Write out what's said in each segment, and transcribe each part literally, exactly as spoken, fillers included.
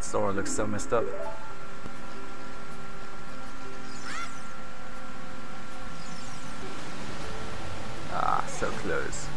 Sora looks so messed up. Ah, so close.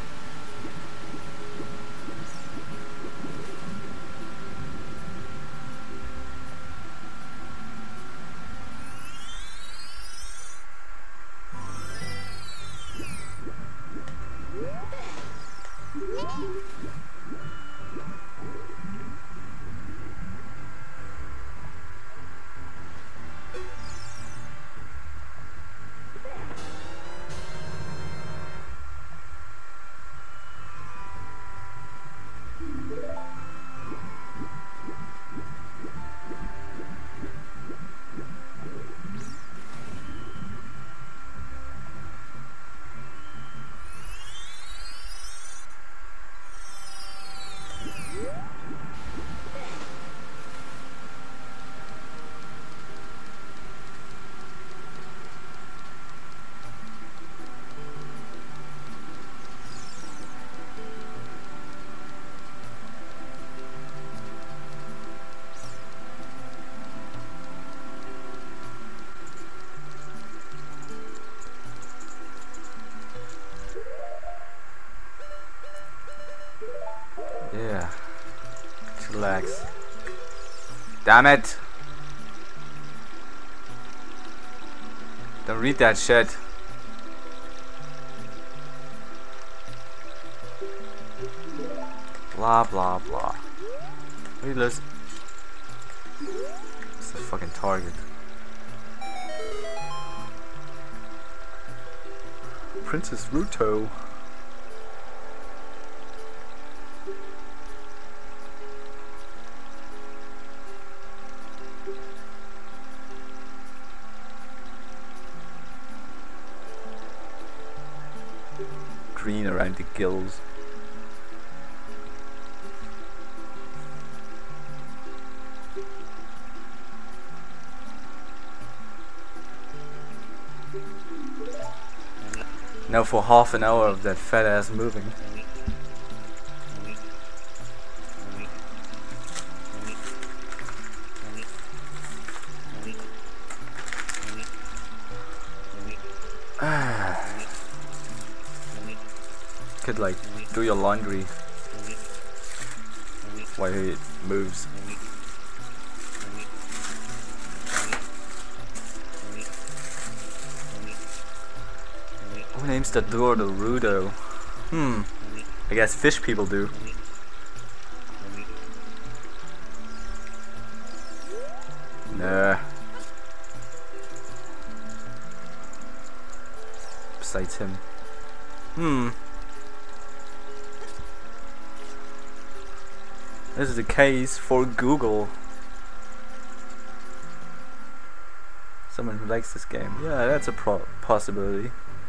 Yeah. Relax. Damn it! Don't read that shit. Blah blah blah. Wait, let's. It's the fucking target. Princess Ruto. Green around the gills. Now for half an hour of that fat ass moving. Could like do your laundry while it moves. Who names the door the Rudo? Hmm. I guess fish people do. Nah. Besides him. Hmm. This is the case for Google. Someone who likes this game. Yeah, that's a pro possibility.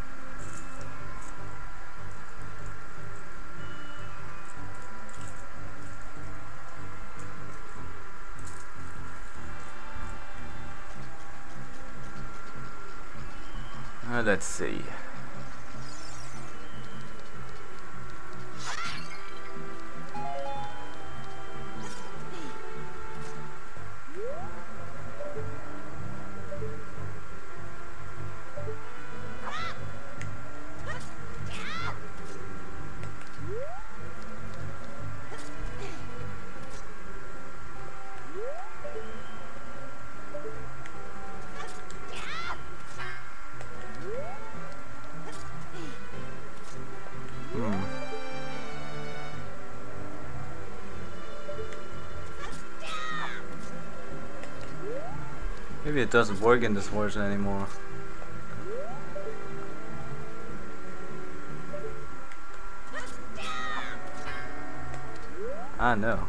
Uh, let's see. Maybe it doesn't work in this version anymore. Ah, no.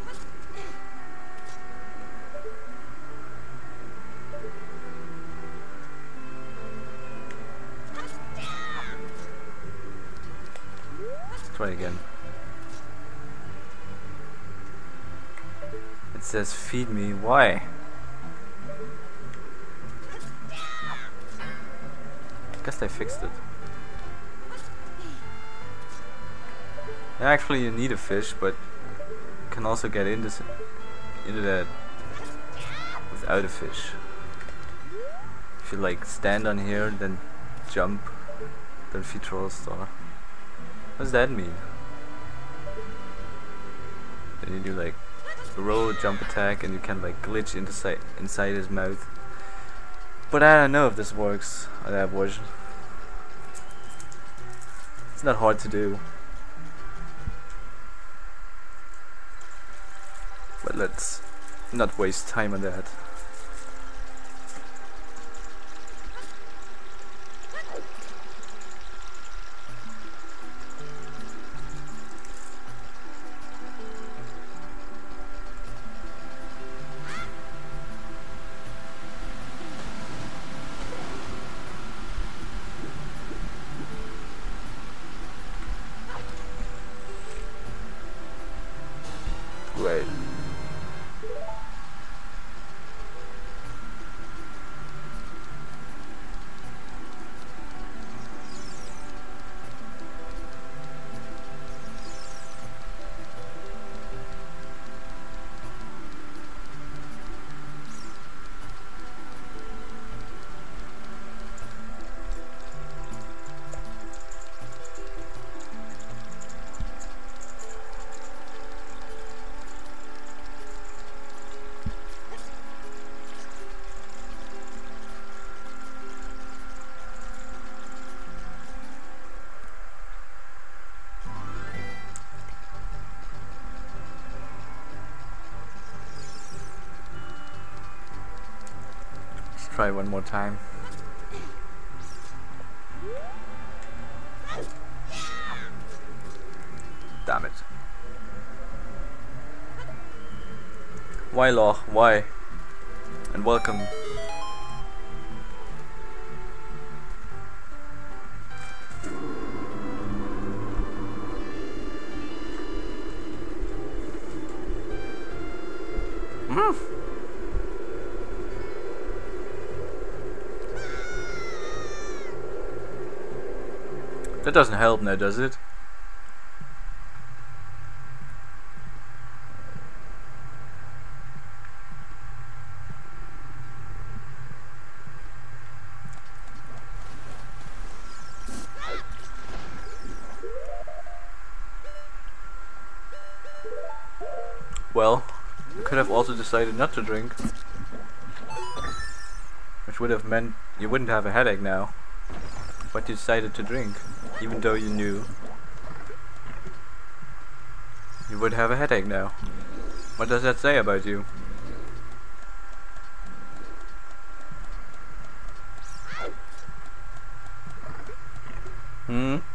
Let's try again. It says feed me. Why? Guess they fixed it. Actually, you need a fish, but you can also get into into that without a fish. If you like stand on here, then jump, then feed roll star. What does that mean? Then you do like roll, jump attack, and you can like glitch inside inside his mouth. But I don't know if this works on that version. It's not hard to do. But let's not waste time on that. Great. Try one more time. Damn it. Why, Loch? Why? And welcome. Mm. That doesn't help now, does it? Well, you could have also decided not to drink, which would have meant you wouldn't have a headache now. But you decided to drink, even though you knew you would have a headache now. What does that say about you? Hmm?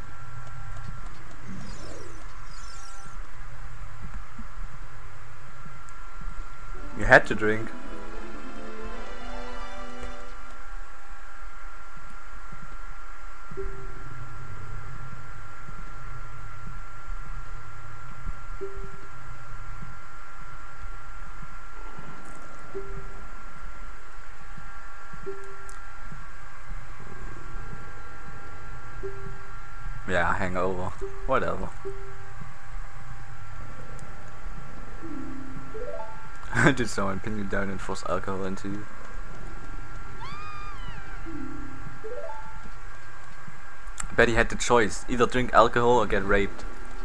You had to drink. Yeah, hangover. Whatever. Did someone pin you down and force alcohol into you? I bet he had the choice. Either drink alcohol or get raped.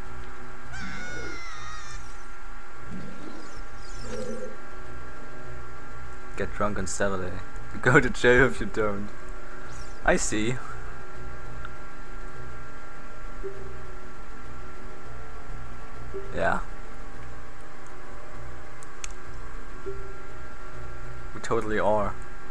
Get drunk on Saturday. Go to jail if you don't. I see. Yeah. We totally are.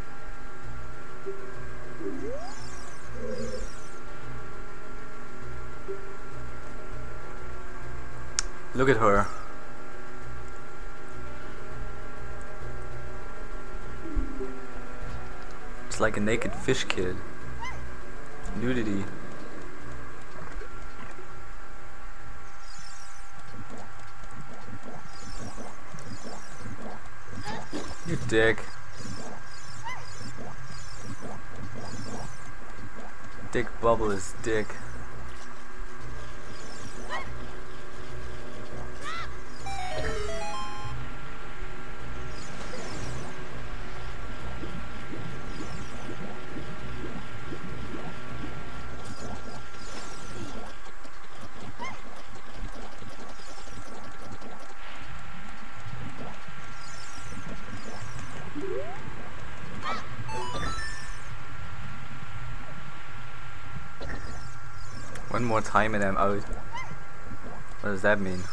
Look at her. It's like a naked fish kid. Nudity. You dick. Dick Bubble is dick. One more time and I'm out. What does that mean?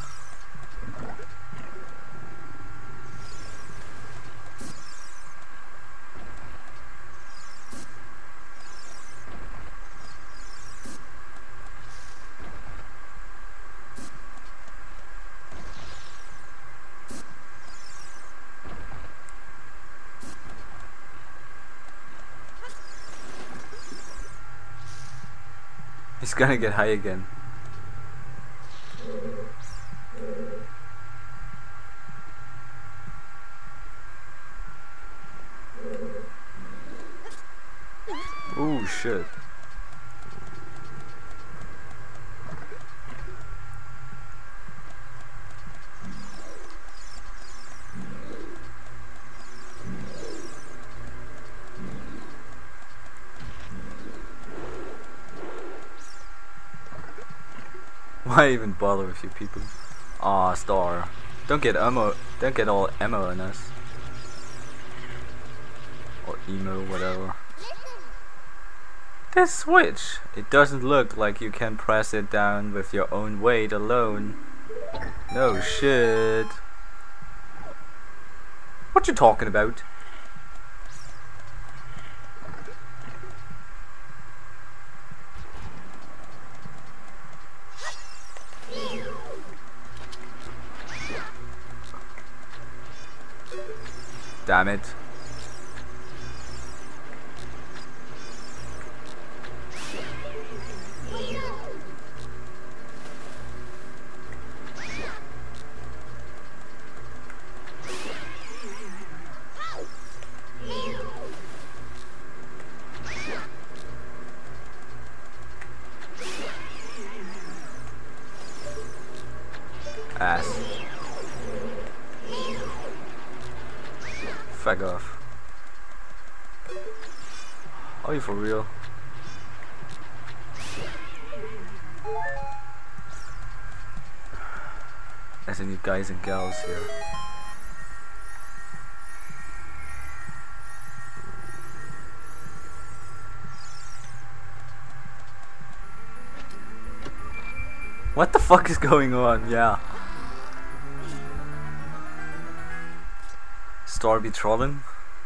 He's gonna get high again. Ooh, shit. Why even bother with you people? Aw, star. Don't get ammo. Don't get all ammo on us. Or emo, whatever. This switch. It doesn't look like you can press it down with your own weight alone. No shit. What you talking about? Damn it. Ass. Fuck off. Are you for real? As in you guys and gals here. What the fuck is going on? Yeah. Star be trolling?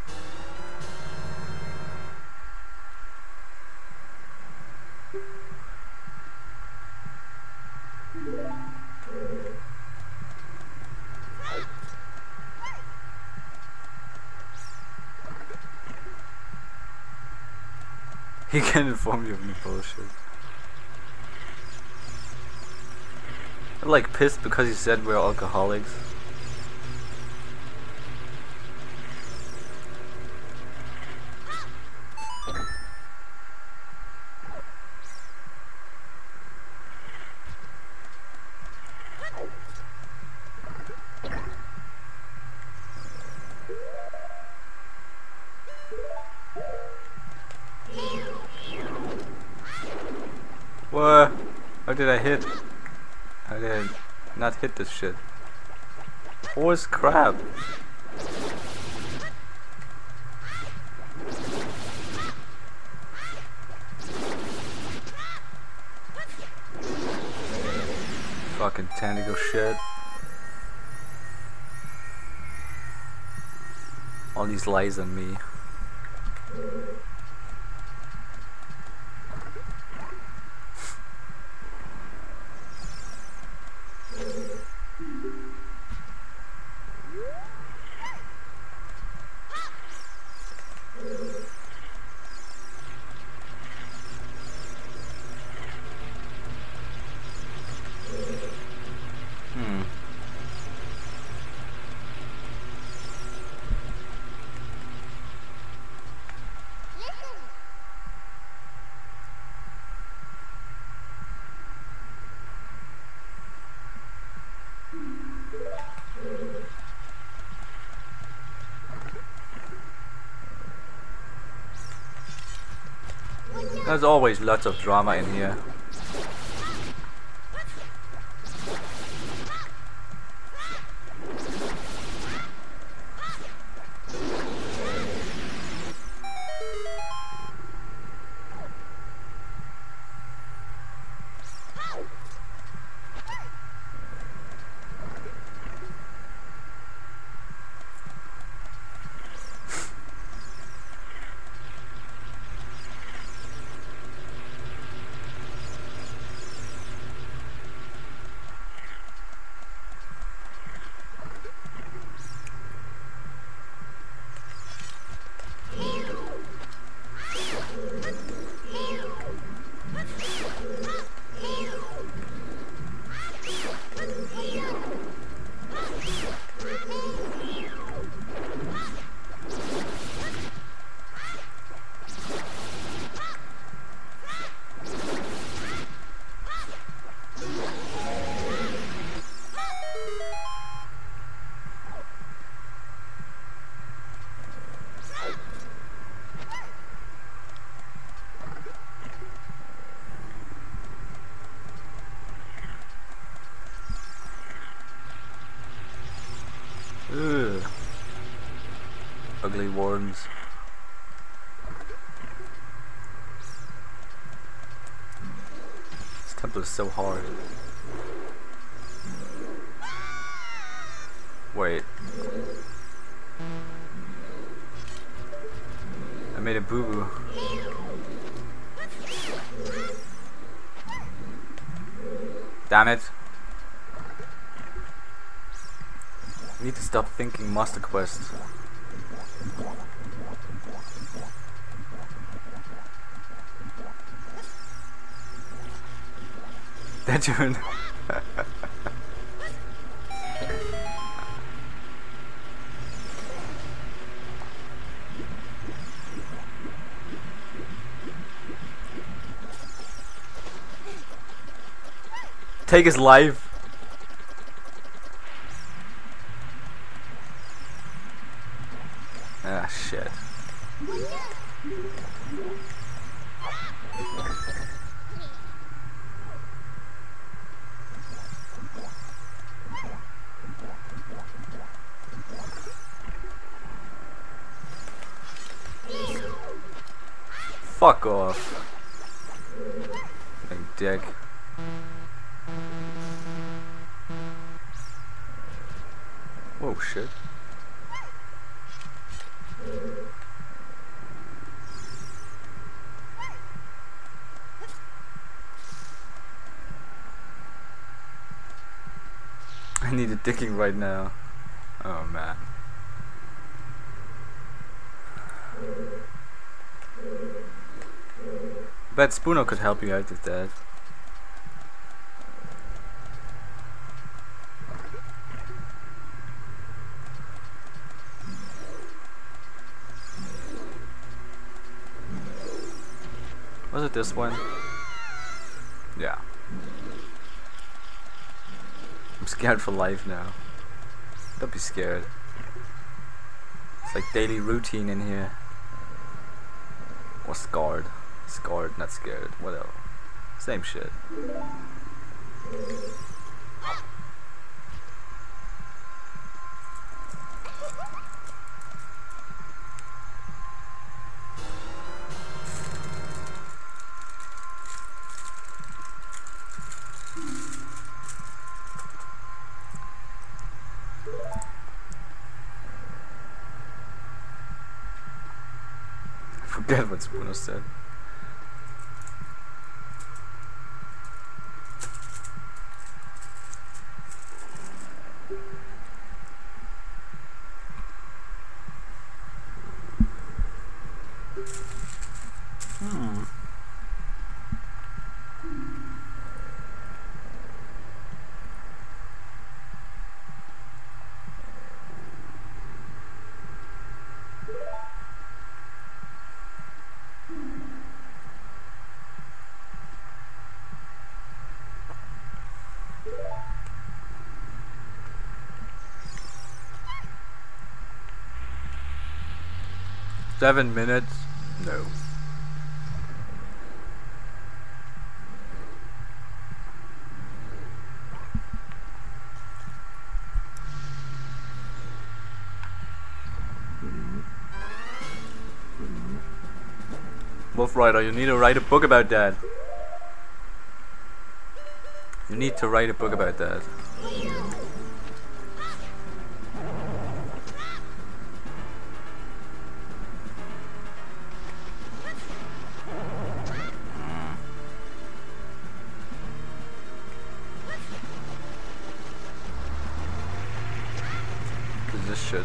He can inform you of any bullshit. I'm like pissed because he said we're alcoholics. What? How did I hit? How did I not hit this shit? Horse crap. Fucking tentacle shit. All these lies on me. There's always lots of drama in here. ugly worms. This temple is so hard. Wait. I made a boo-boo. Damn it. I need to stop thinking Master Quest. That tune. Take his life. Ah, shit. Fuck off. Big dick. Oh shit. I need a dicking right now. Oh man. Bet Spoono could help you out with that. Was it this one? Yeah. I'm scared for life now. Don't be scared. It's like daily routine in here. Or scarred. Scarred, not scared. Whatever. Same shit. Forget what Spoono said. Hmm. Seven minutes? No. Wolf Rider, you need to write a book about that. You need to write a book about that. This shit.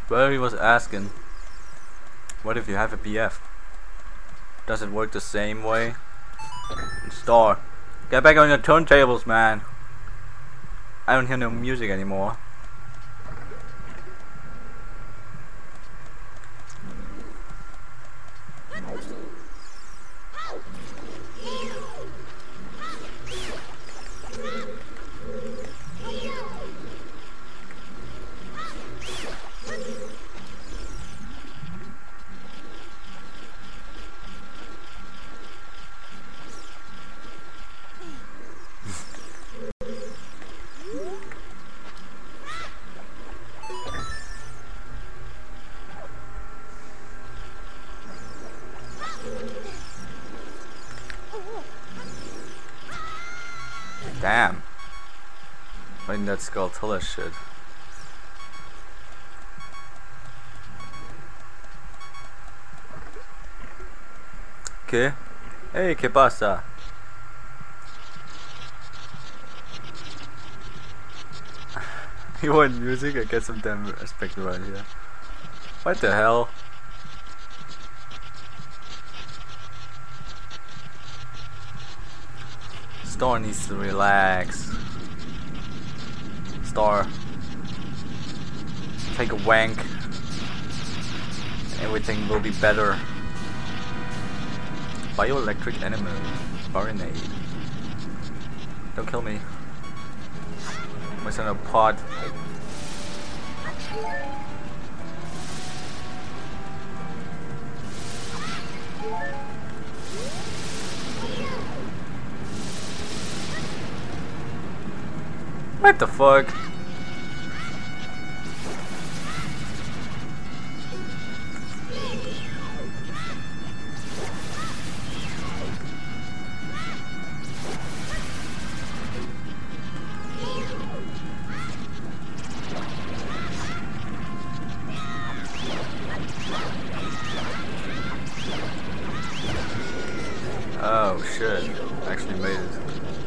Well, he was asking, what if you have a B F? Does it work the same way? Star, get back on your turntables, man. I don't hear no music anymore. Damn. I think that's Skulltula shit. Okay. Hey, ¿qué pasa? You want music? I get some damn respect right here. What the hell? Star needs to relax. Star, take a wank. Everything will be better. Bioelectric animal. Barinade. Don't kill me. My son a pod. What the fuck? Oh shit, actually made it.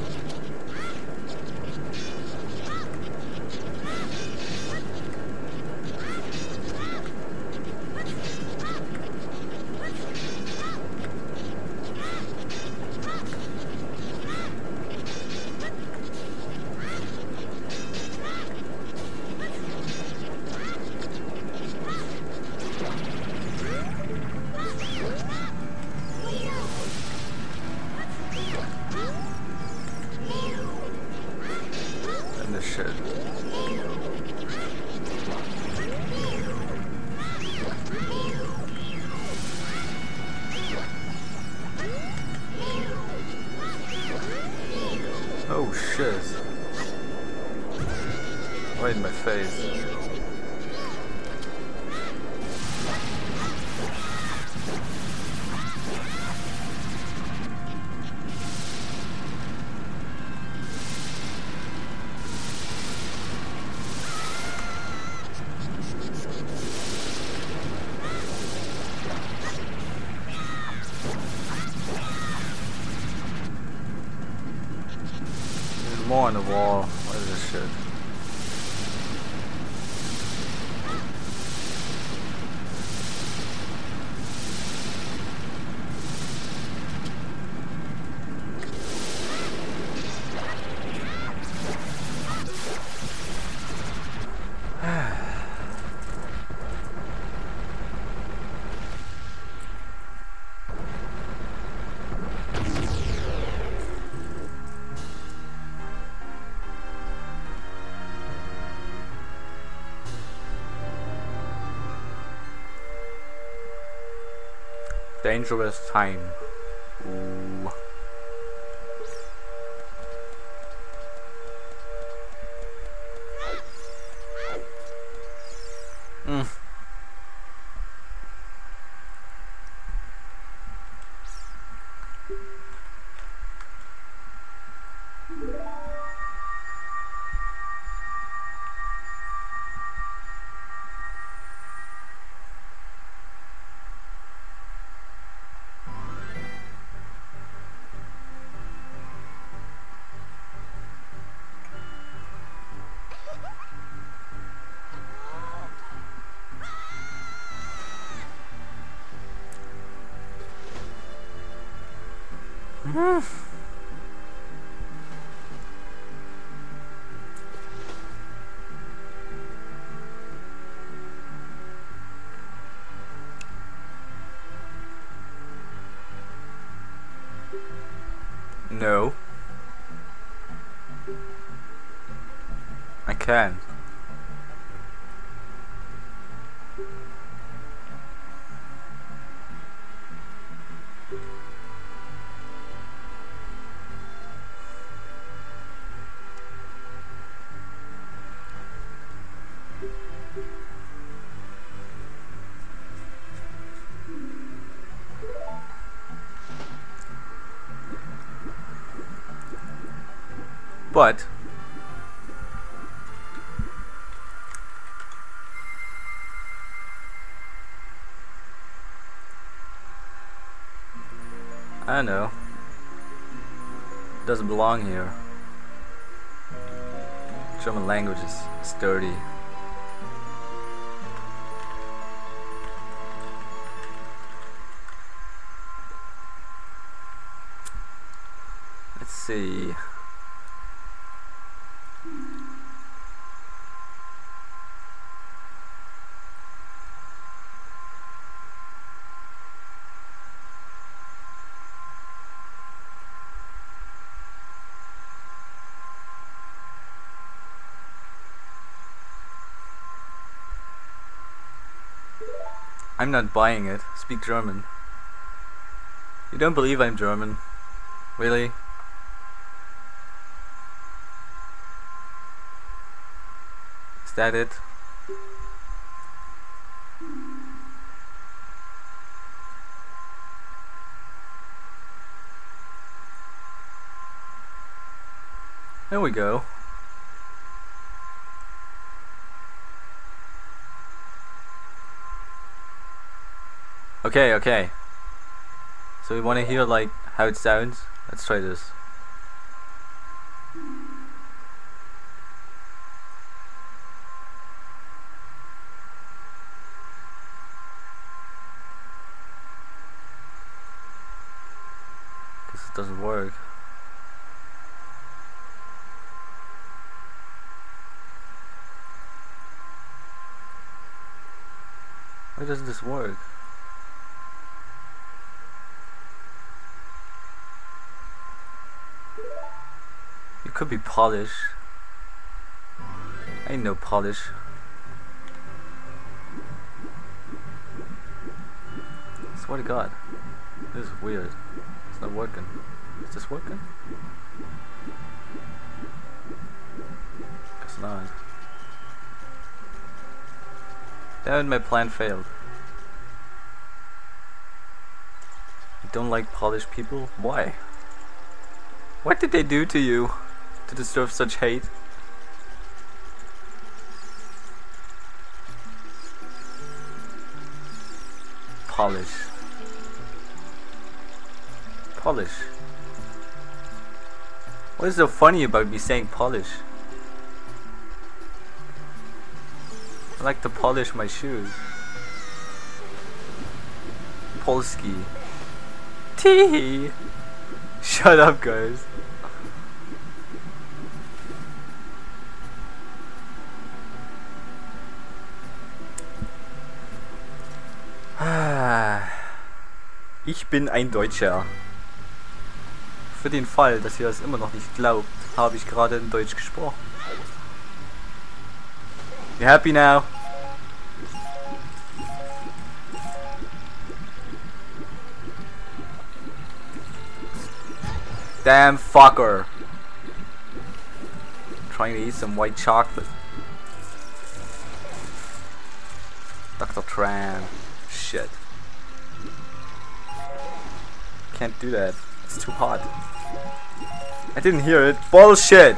Shit. Oh shit. Right in my face. More on the wall. What is this shit? Dangerous time. Ooh. Mm. No. I can. But I don't know. It doesn't belong here. German language is sturdy. Let's see. I'm not buying it. Speak German. You don't believe I'm German? Really? Is that it? There we go. Okay, okay. So we want to hear like how it sounds. Let's try this. Guess it doesn't work. Why doesn't this work? You could be Polish. I ain't no Polish. Swear to God. This is weird. It's not working. Is this working? Guess not. Damn it, my plan failed. You don't like Polish people? Why? What did they do to you to deserve such hate? Polish. Polish. What is so funny about me saying Polish? I like to polish my shoes. Polski. Tee. Shut up, guys. Ich bin ein Deutscher. Für den Fall, dass ihr das immer noch nicht glaubt, habe ich gerade in Deutsch gesprochen. You happy now? Damn fucker. Trying to eat some white chocolate. Doctor Tran. Shit. Can't do that. It's too hot. I didn't hear it. Bullshit!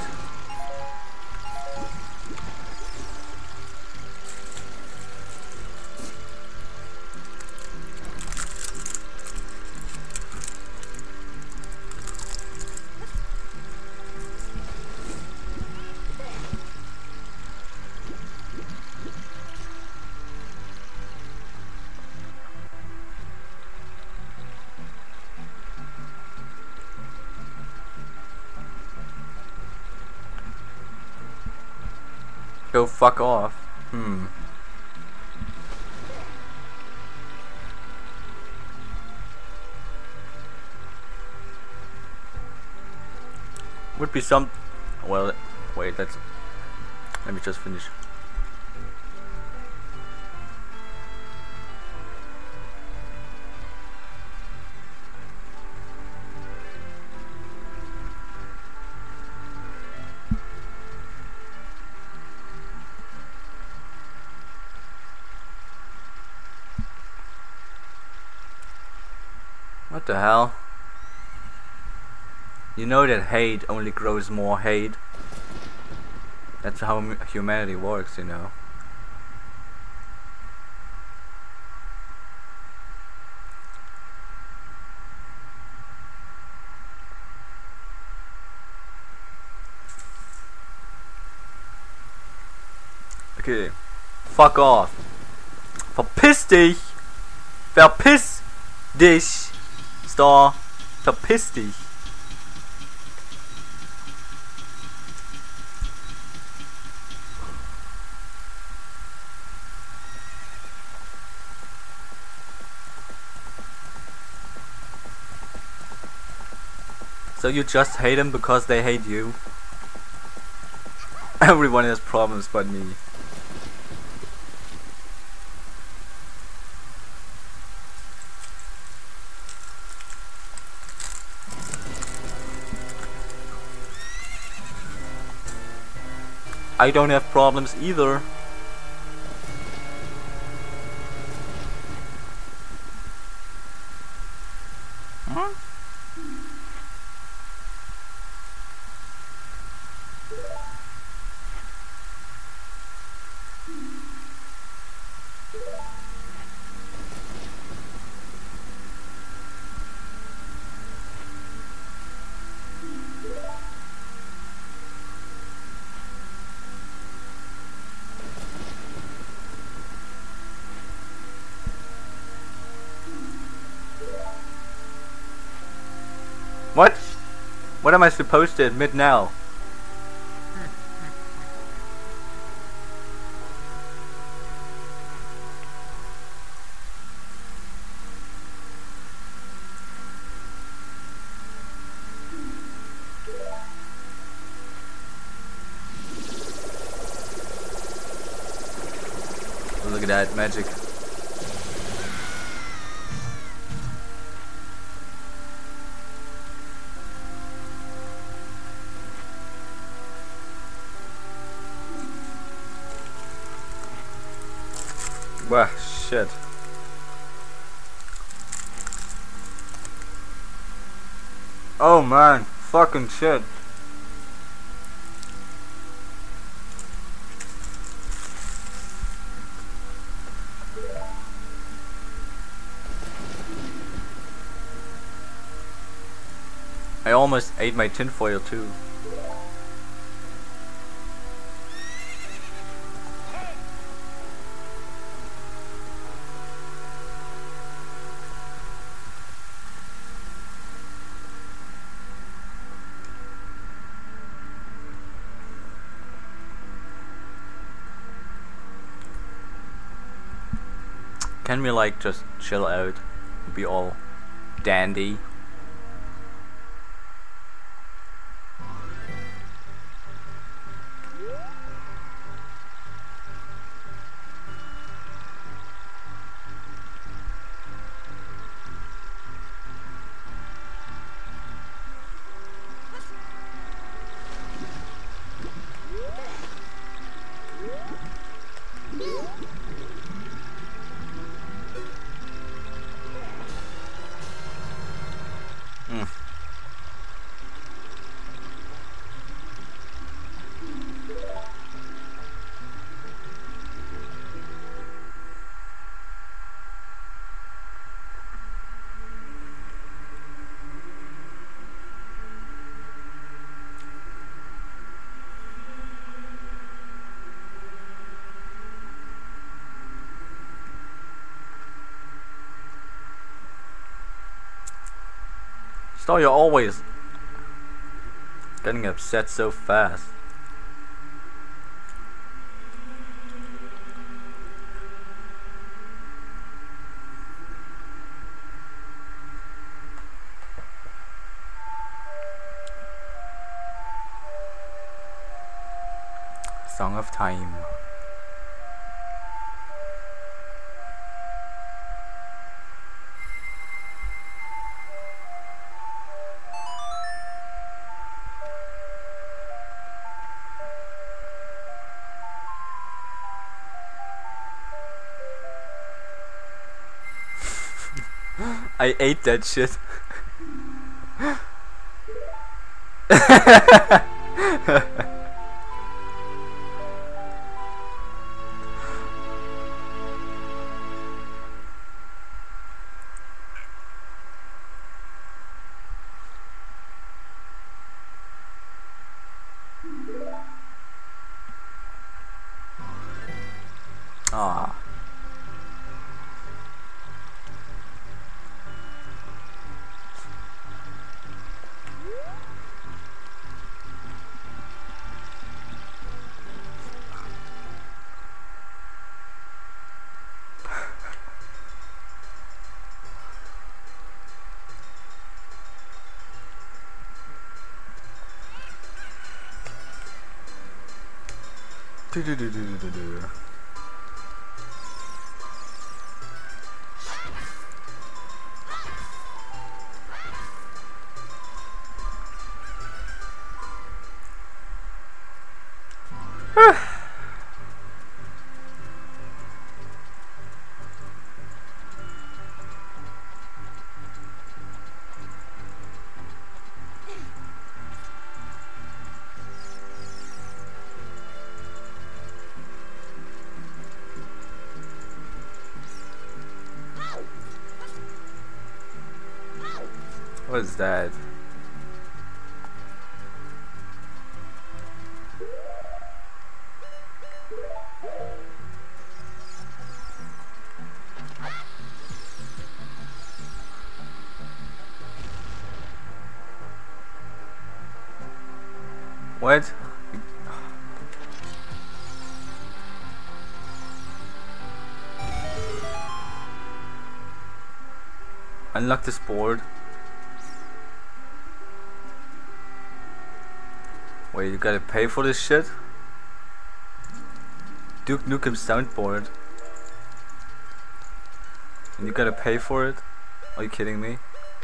So fuck off. Hmm. Would be some. Well, wait. Let's. Let me just finish. What the hell? You know that hate only grows more hate. That's how m humanity works, you know. Okay. Fuck off. Verpiss dich! Verpiss dich! Star! Verpiss dich! So you just hate them because they hate you? Everyone has problems but me. I don't have problems either. Huh? What? What am I supposed to admit now? Look at that magic. Wow, shit. Oh man, fucking shit. I almost ate my tinfoil too. Can we like just chill out, be all dandy? Mm. So you're always getting upset so fast. Song of Time. I ate that shit. Ah. Do do do do do do. What is that? What? Unlock this board. Wait, you gotta pay for this shit? Duke Nukem soundboard. And you gotta pay for it? Are you kidding me?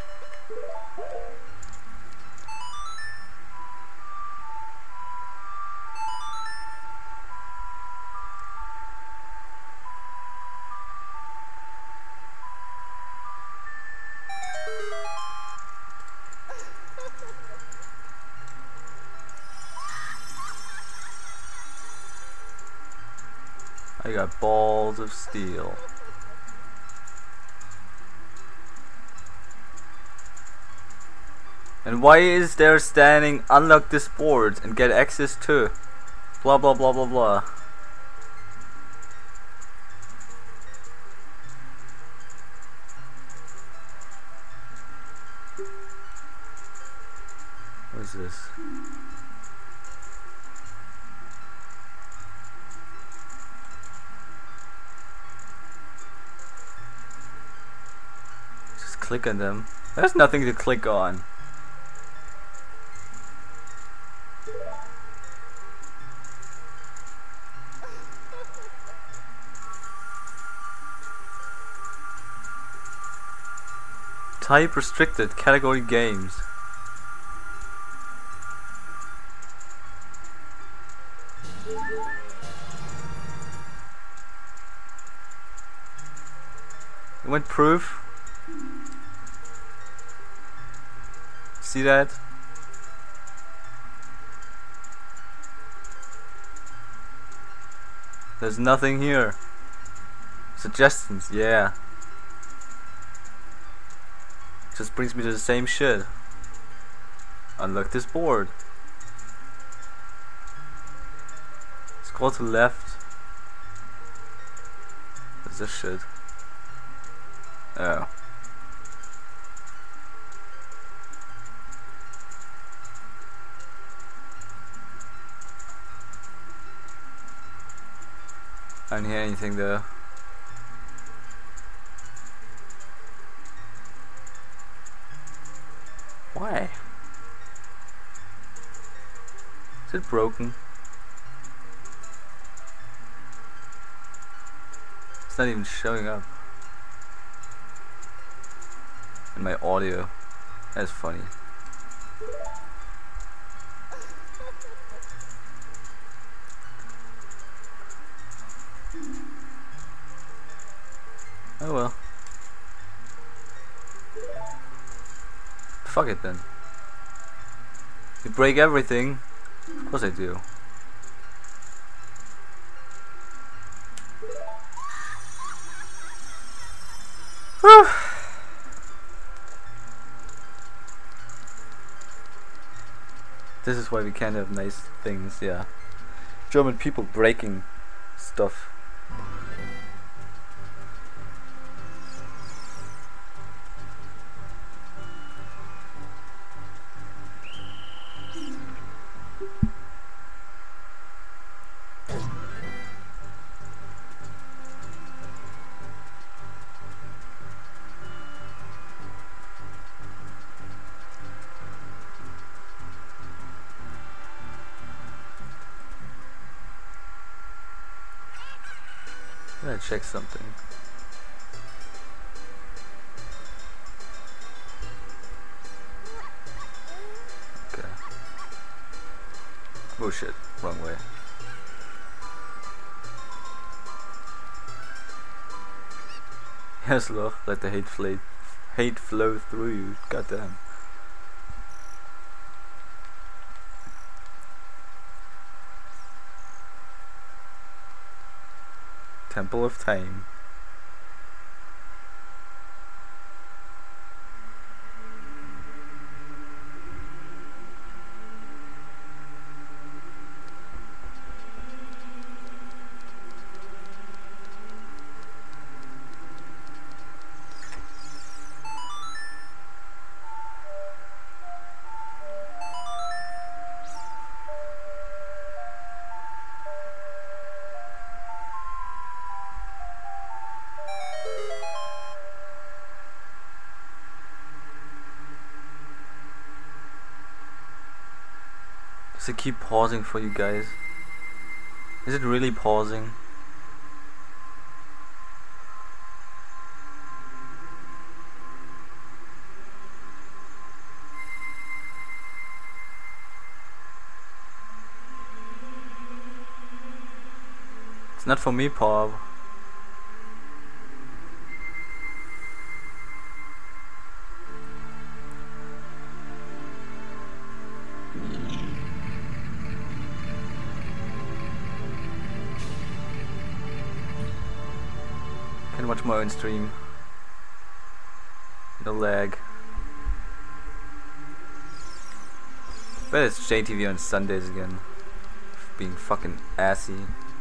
I got balls of steel. And why is there standing unlock this board and get access to? Blah blah blah blah blah. What is this? Click on them. There's nothing to click on. Type restricted, category games. You want proof? See that? There's nothing here. Suggestions, yeah. Just brings me to the same shit. Unlock this board. Scroll to left. What's this shit? Oh. I don't hear anything there. Why? Is it broken? not even showing up in my audio. That's funny. Oh well. Fuck it then. You break everything? Of course I do. Whew. This is why we can't have nice things, yeah. German people breaking stuff. I'm gonna check something. Okay. Oh shit, wrong way. Yes, love, let the hate flow, hate flow through you. Goddamn. Temple of Time. Does it keep pausing for you guys? Is it really pausing? It's not for me, Bob. Can watch my own stream. No lag. Bet it's J T V on Sundays again. Being fucking assy.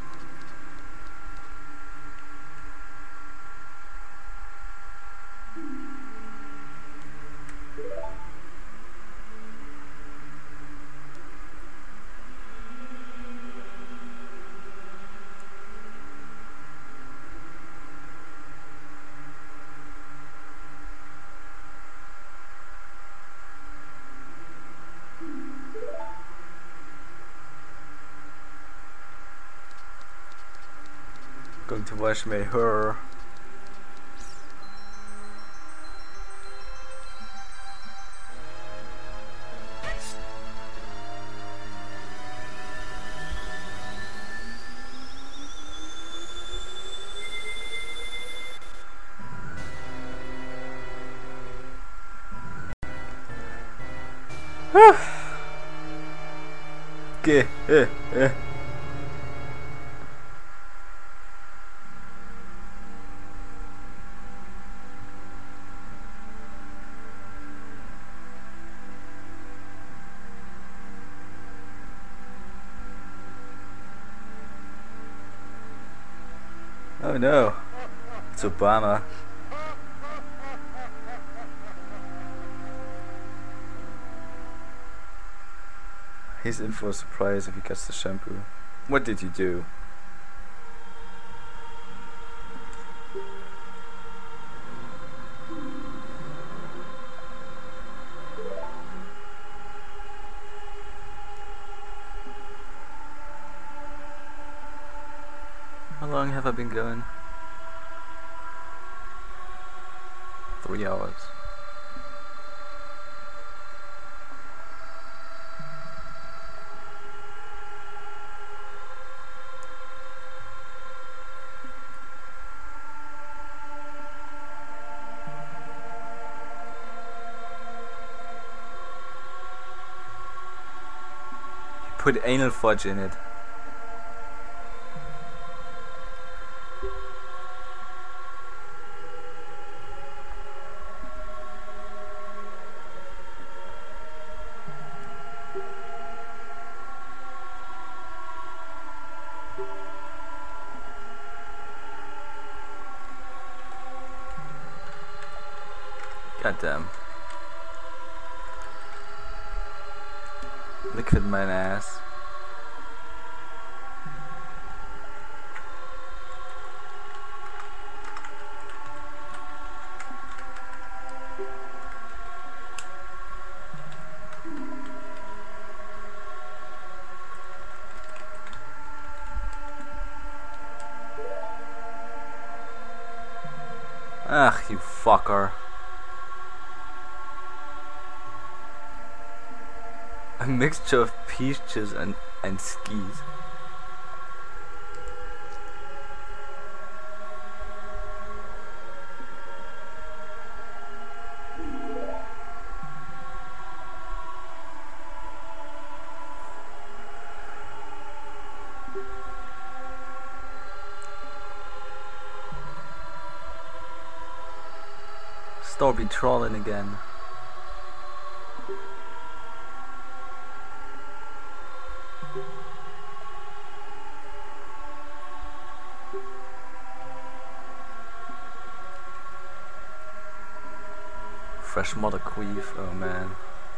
Going to wash my hair. Okay. Eh, eh. Oh no, it's Obama. He's in for a surprise if he gets the shampoo. What did you do? How long have I been going? Three hours. Put anal fudge in it. Goddamn. Liquid my ass. Ugh, you fucker. A mixture of peaches and, and skis. Stop be trolling again. Fresh mother queef, oh man.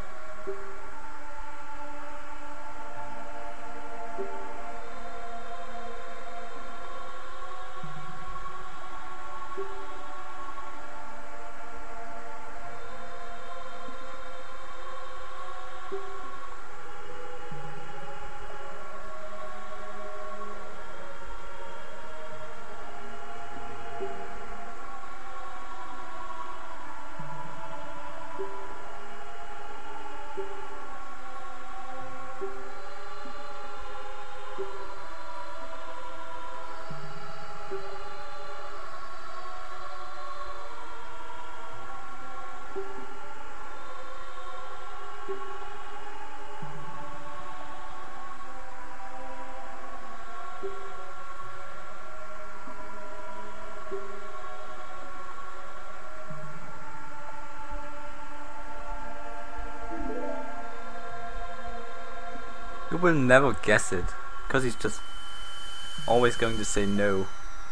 You will never guess it, because he's just always going to say no.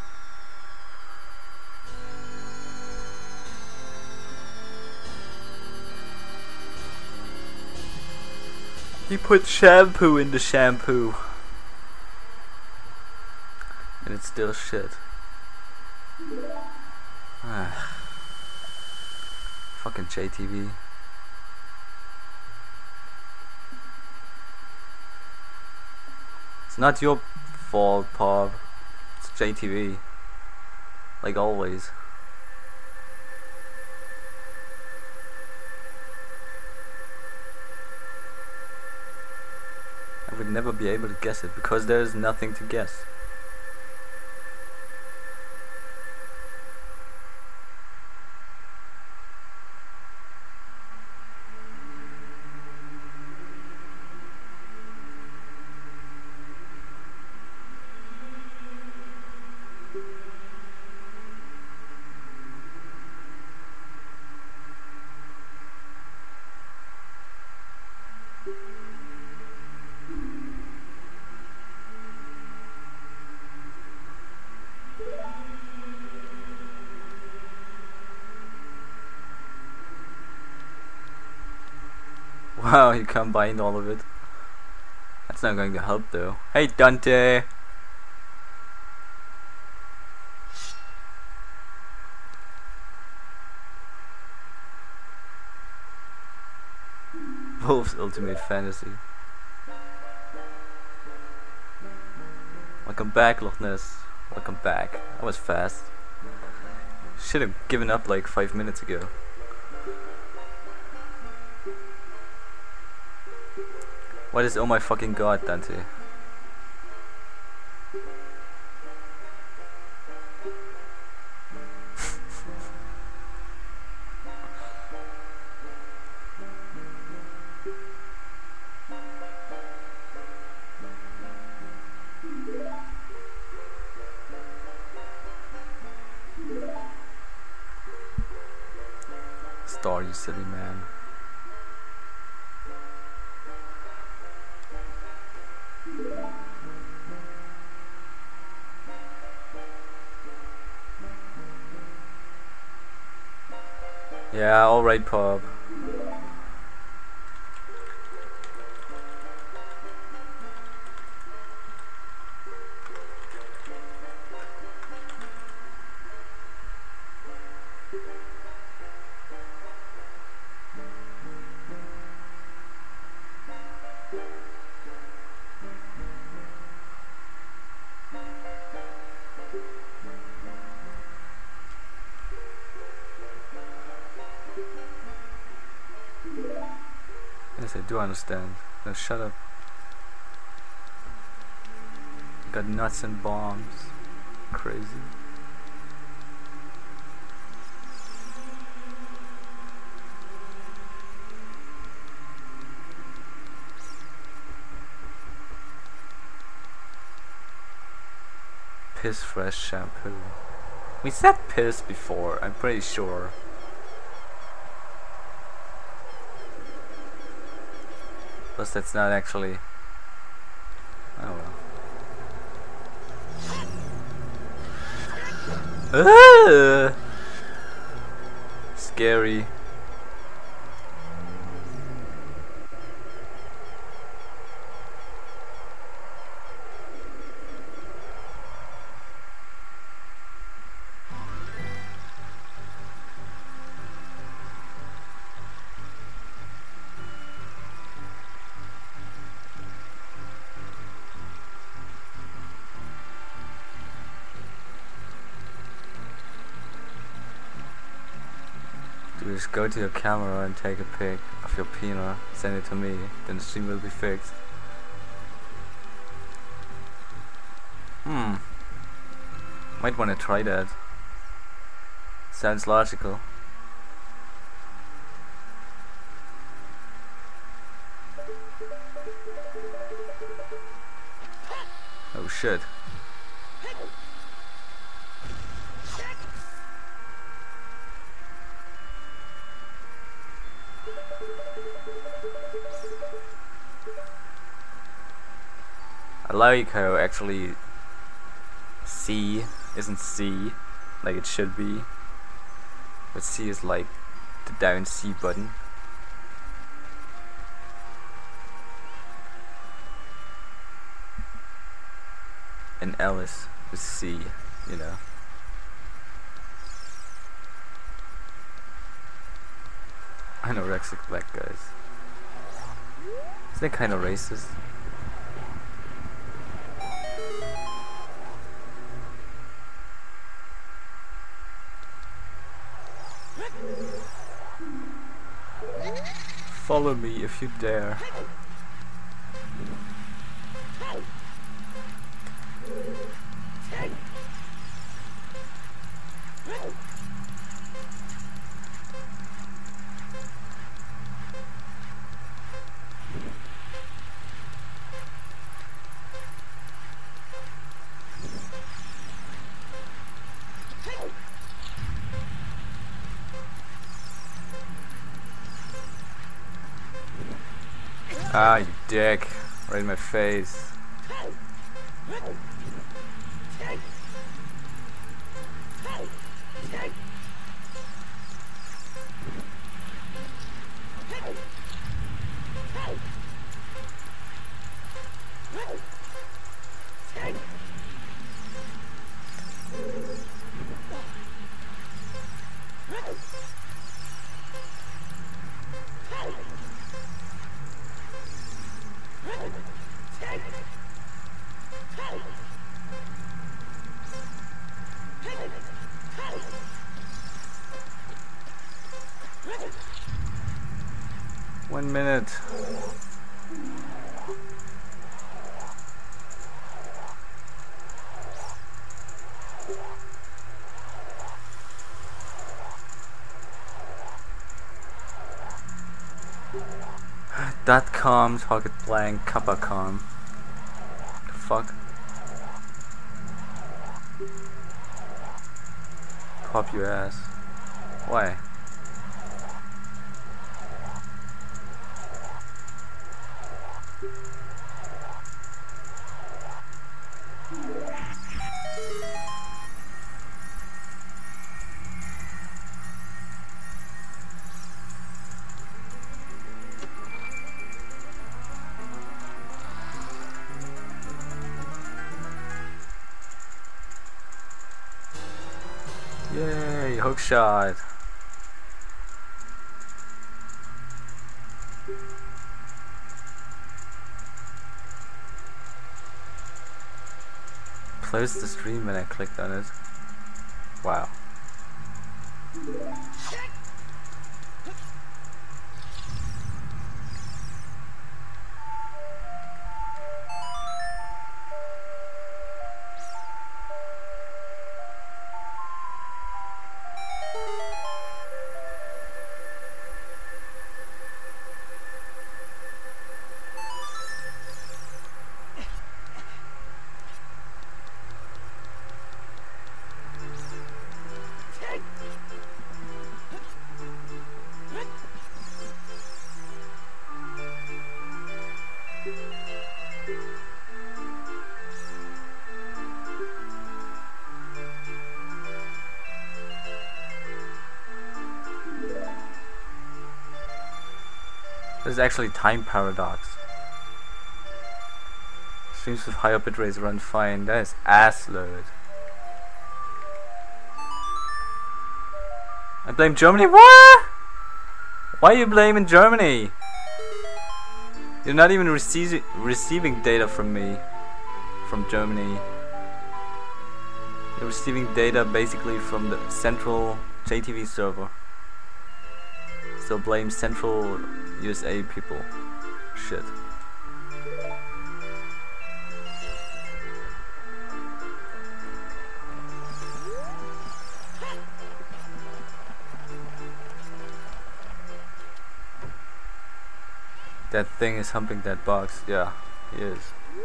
He put shampoo in the shampoo. And it's still shit. Ah. Fucking J T V. It's not your fault, Pop. It's J T V. Like always. I would never be able to guess it because there's nothing to guess. Wow, you combined all of it. That's not going to help though. Hey Dante! Wolf's Ultimate Fantasy. Welcome back, Loch Ness. Welcome back. That was fast. Should have given up like five minutes ago. What is oh my fucking god, Dante? Star, you silly man. Yeah, alright, pub. Yes, I do understand. Now shut up. Got nuts and bombs. Crazy. Piss fresh shampoo. We said piss before, I'm pretty sure. Plus that's not actually... Oh well. Ah! Scary. Just go to your camera and take a pic of your penis, send it to me, then the stream will be fixed. Hmm. Might wanna try that. Sounds logical. Oh shit. I like how actually C isn't C like it should be, but C is like the down C button. And L is with C, you know. I know Rex is black, guys. Isn't that kind of racist? Follow me if you dare. Ah, you dick. Right in my face. One minute. Dot com, target blank, kappa com. The fuck? Pop your ass. Why? Yay, hook shot. Closed the stream when I clicked on it. Wow. This is actually time paradox. Streams with higher bitrates run fine. That is ass load. I blame Germany. What? Why are you blaming Germany? You're not even receiving receiving data from me, from Germany. You're receiving data basically from the central J T V server. So blame central U S A people. Shit. That thing is humping that box. Yeah, he is.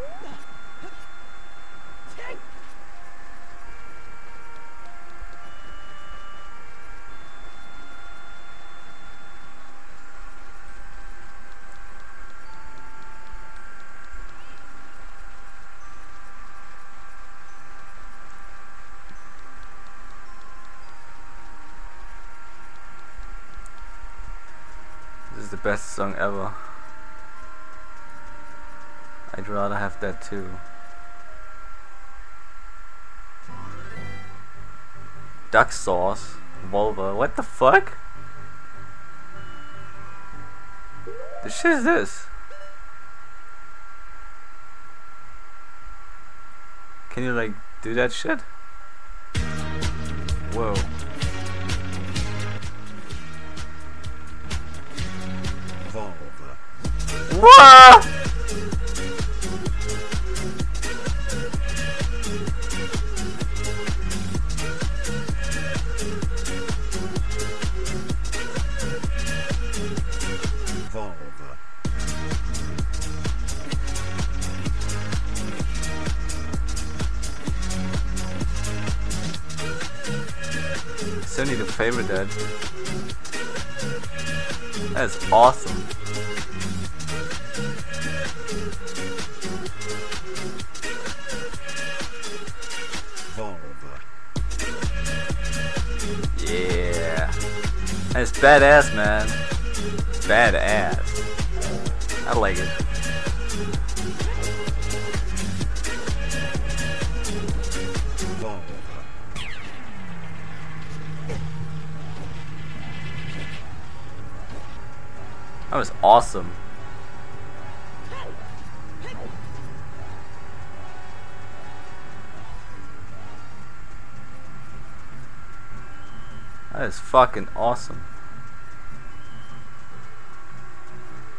This is the best song ever. I'd rather have that too. Duck sauce, vulva. What the fuck? The shit is this? Can you like do that shit? Whoa. Vulva. What? Still need to favorite that. That's awesome. Yeah. That's badass, man. Badass. I like it. That was awesome. That is fucking awesome.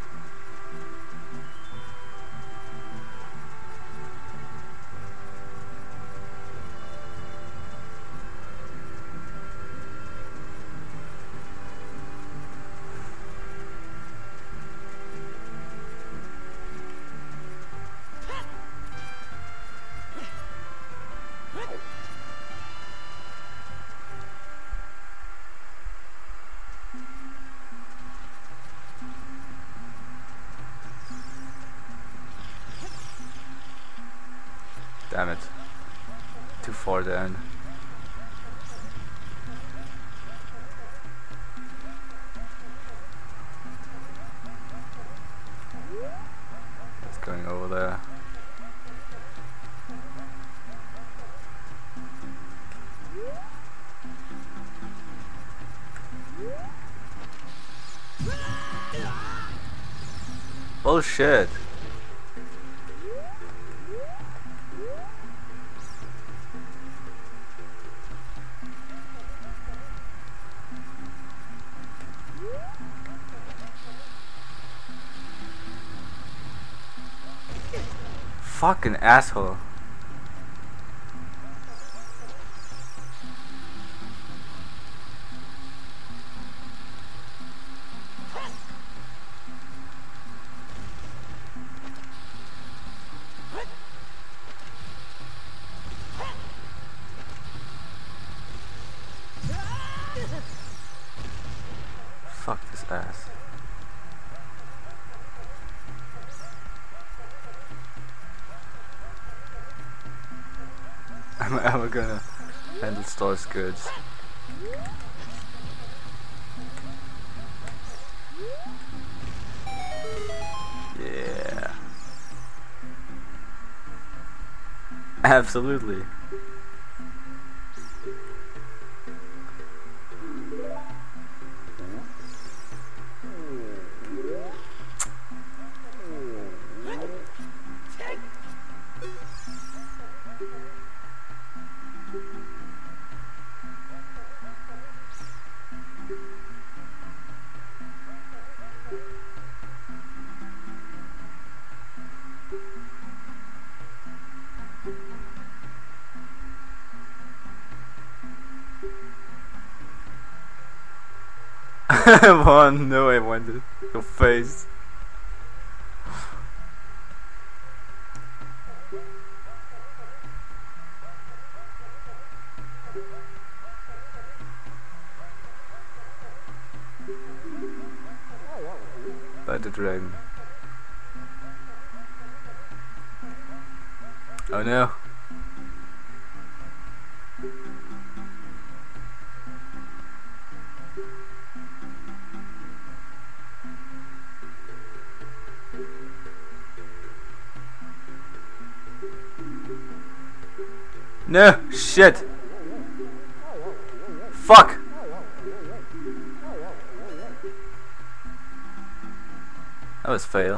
Damn it. Too far down. It's going over there. Bullshit. Fucking asshole. Fuck this ass. I'm, I'm gonna handle Star's goods. Yeah. Absolutely. One, no, I wanted your face. By the dragon. Oh no. No, shit. Fuck. That was fail.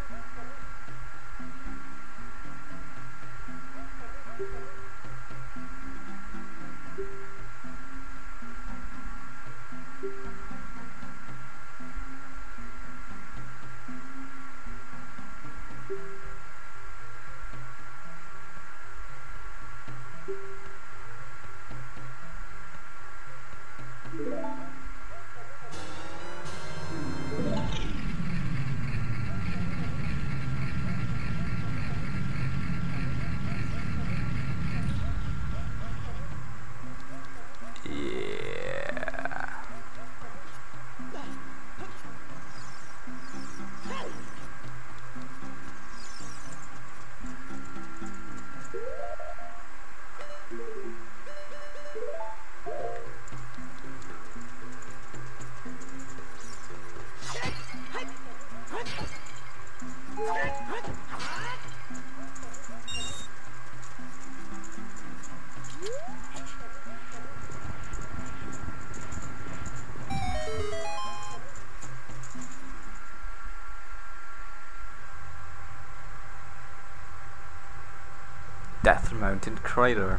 Death Mountain Crater.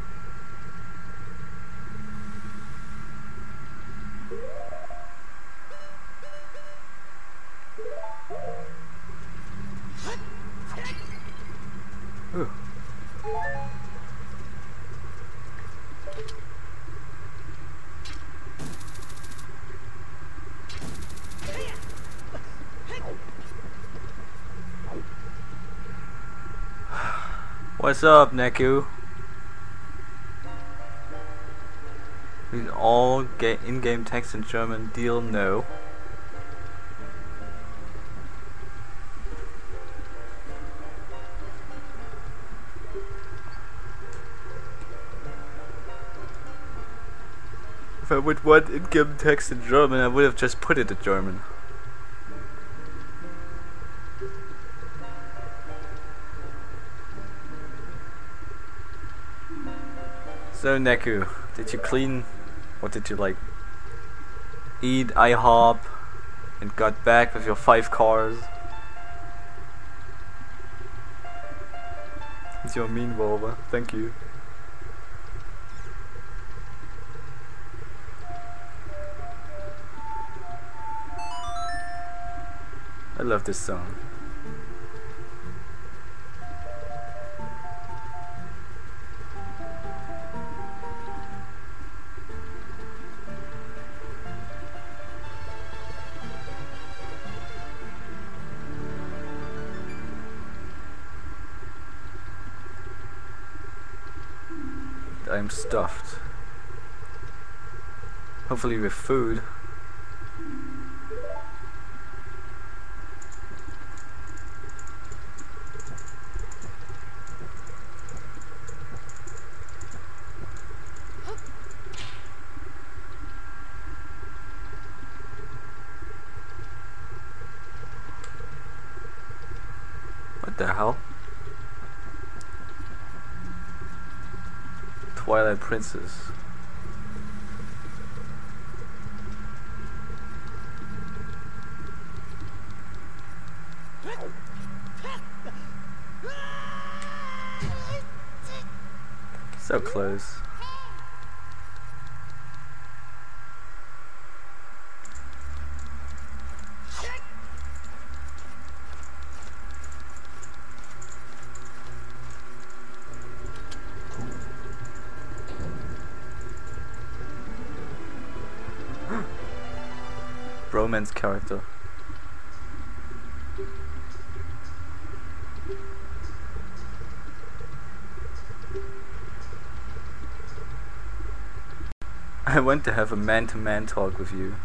Ooh. What's up, Neku? Read all ga in-game text in German. Deal no. If I would want in-game text in German, I would have just put it in German. So Neku, did you clean? What did you like? Eat IHOP and got back with your five cars? It's your mean Volva, thank you. I love this song. I'm stuffed. Hopefully with food. What the hell? Twilight Princess. So close. Romance character. I want to have a man-to-man talk with you.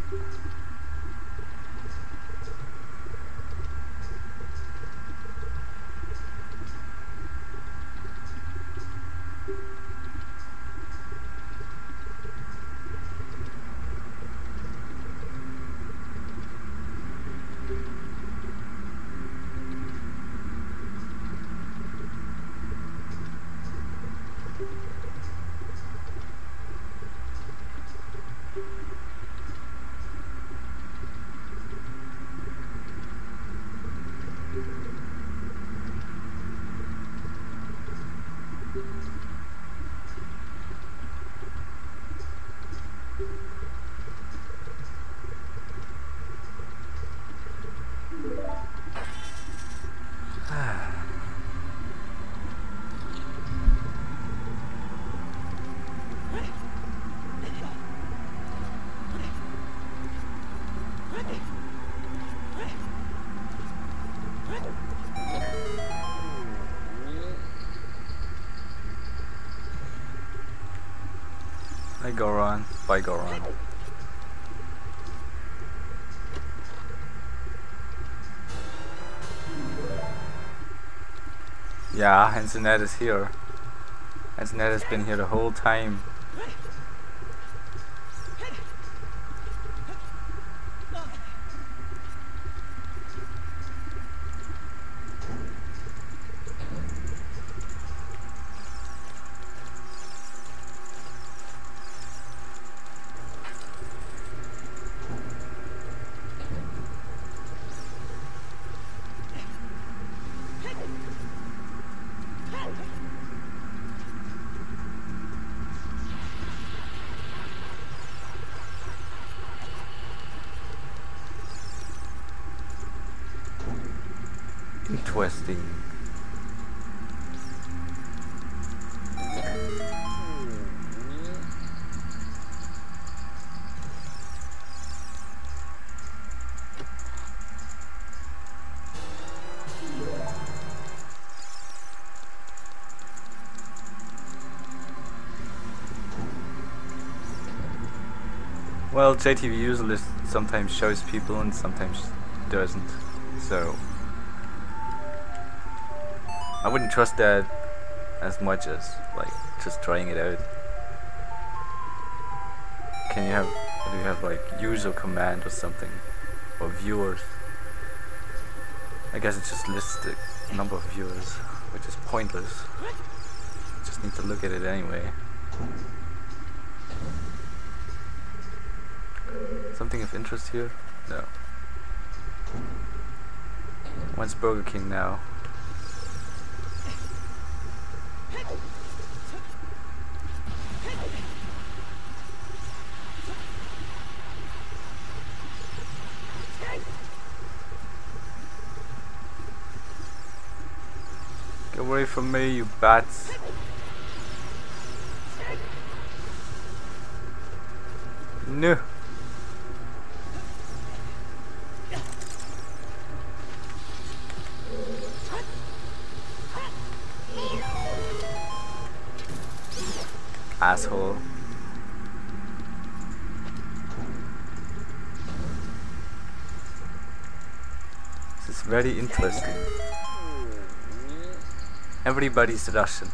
Hi Goron. Bye Goron. Yeah, Hansenet is here. Hansenet has been here the whole time. Interesting. Well, J T V user list sometimes shows people and sometimes doesn't, so I wouldn't trust that as much as like just trying it out. can you have? Do you have like user command or something, or viewers? I guess it just lists the number of viewers, which is pointless. Just need to look at it anyway. Something of interest here? No. When's Burger King now? Get away from me, you bats. No. Asshole. This is very interesting. Everybody's Russian.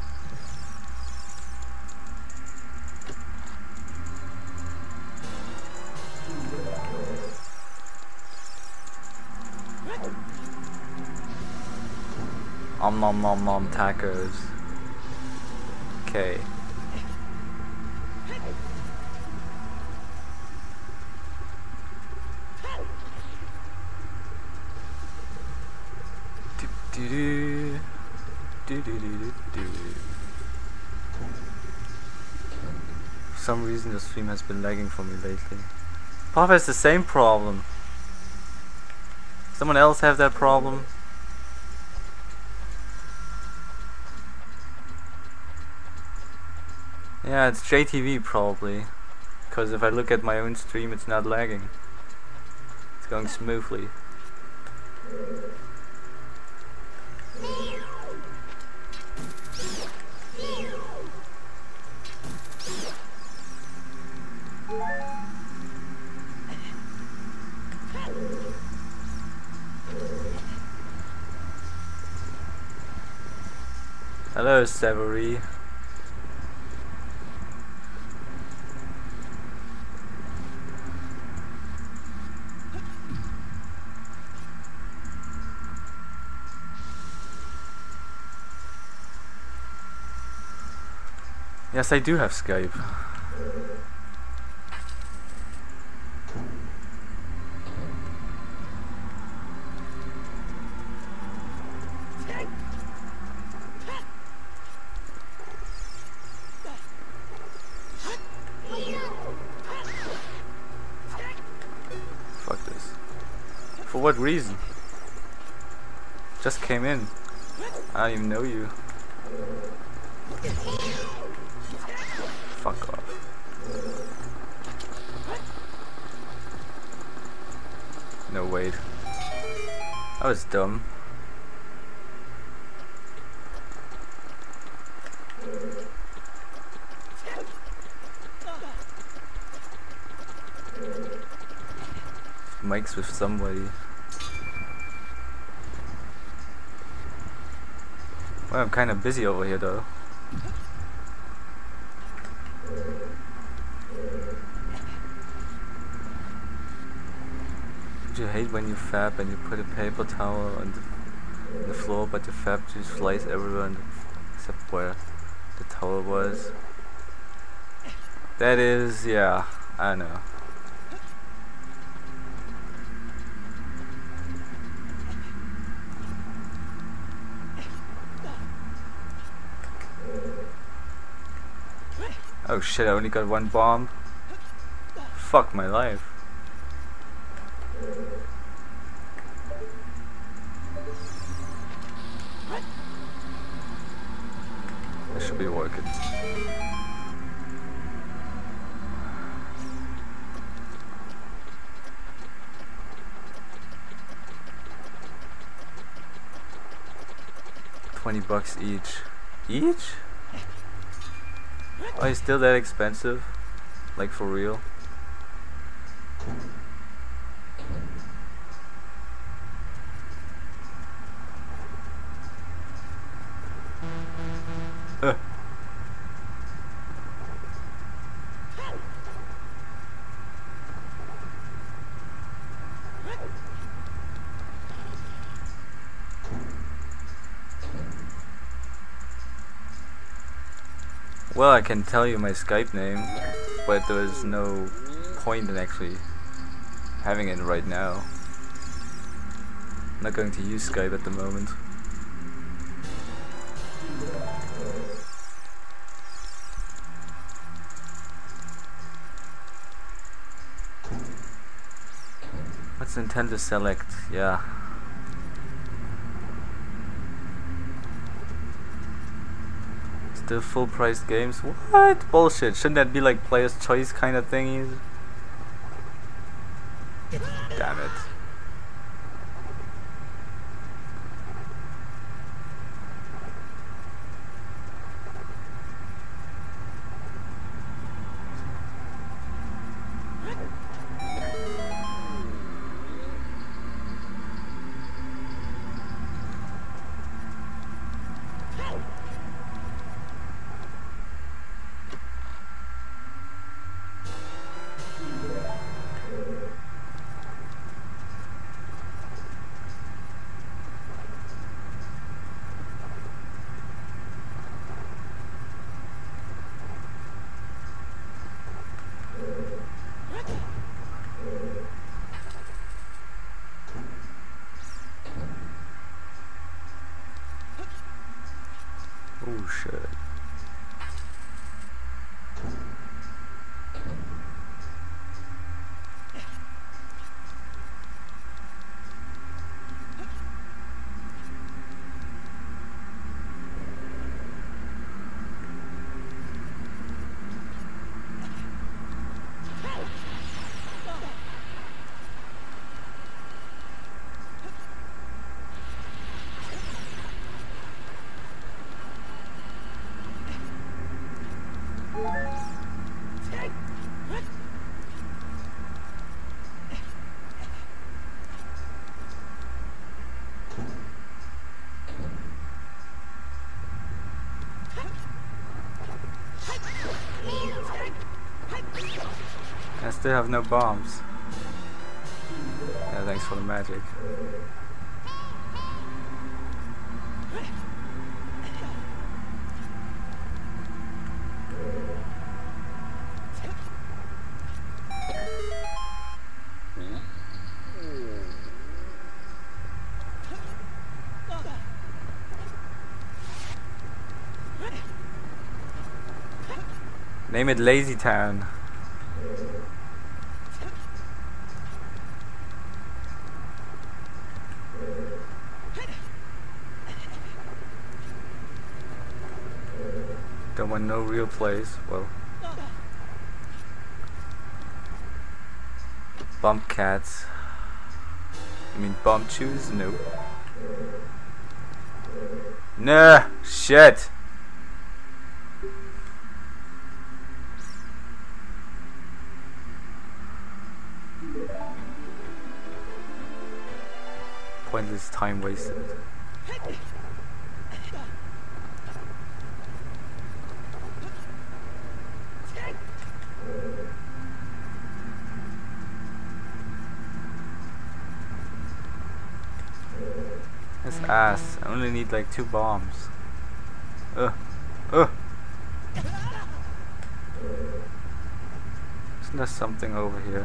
Om nom nom nom tacos. Okay. Do do do do do do do. For some reason the stream has been lagging for me lately. Pop has the same problem. Someone else have that problem? Yeah, it's J T V probably. Because if I look at my own stream, it's not lagging. It's going smoothly. Hello, Savory. Yes, I do have Skype. Fuck this. For what reason? Just came in. I don't even know you. Fuck off. No, wait. That was dumb. Mike's with somebody. Well, I'm kinda busy over here though. Don't you hate when you fab and you put a paper towel on the, on the floor, but the fab just flies everywhere and except where the towel was? That is, yeah, I know. Oh shit, I only got one bomb. Fuck my life. That should be working. Twenty bucks each. Each? Oh, it's still that expensive? Like for real? Uh. Well, I can tell you my Skype name, but there's no point in actually having it right now. I'm not going to use Skype at the moment. What's Nintendo Select? Yeah. Still full priced games? What? Bullshit. Shouldn't that be like player's choice kind of thingies? Damn it. Oh shit. I still have no bombs. Yeah, thanks for the magic. Name it Lazy Town. Don't want no real place. Well, bump cats. I mean bump shoes? No. Nah, shit. Pointless time wasted. This ass. I only need like two bombs. Ugh. Ugh. Isn't there something over here?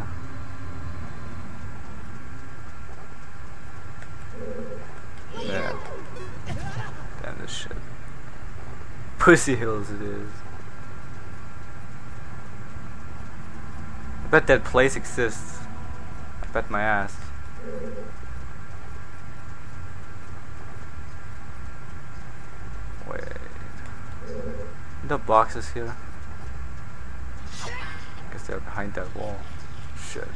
Yeah. Damn this shit. Pussy Hills it is. I bet that place exists. I bet my ass. Wait. The boxes here. I guess they're behind that wall. Shit.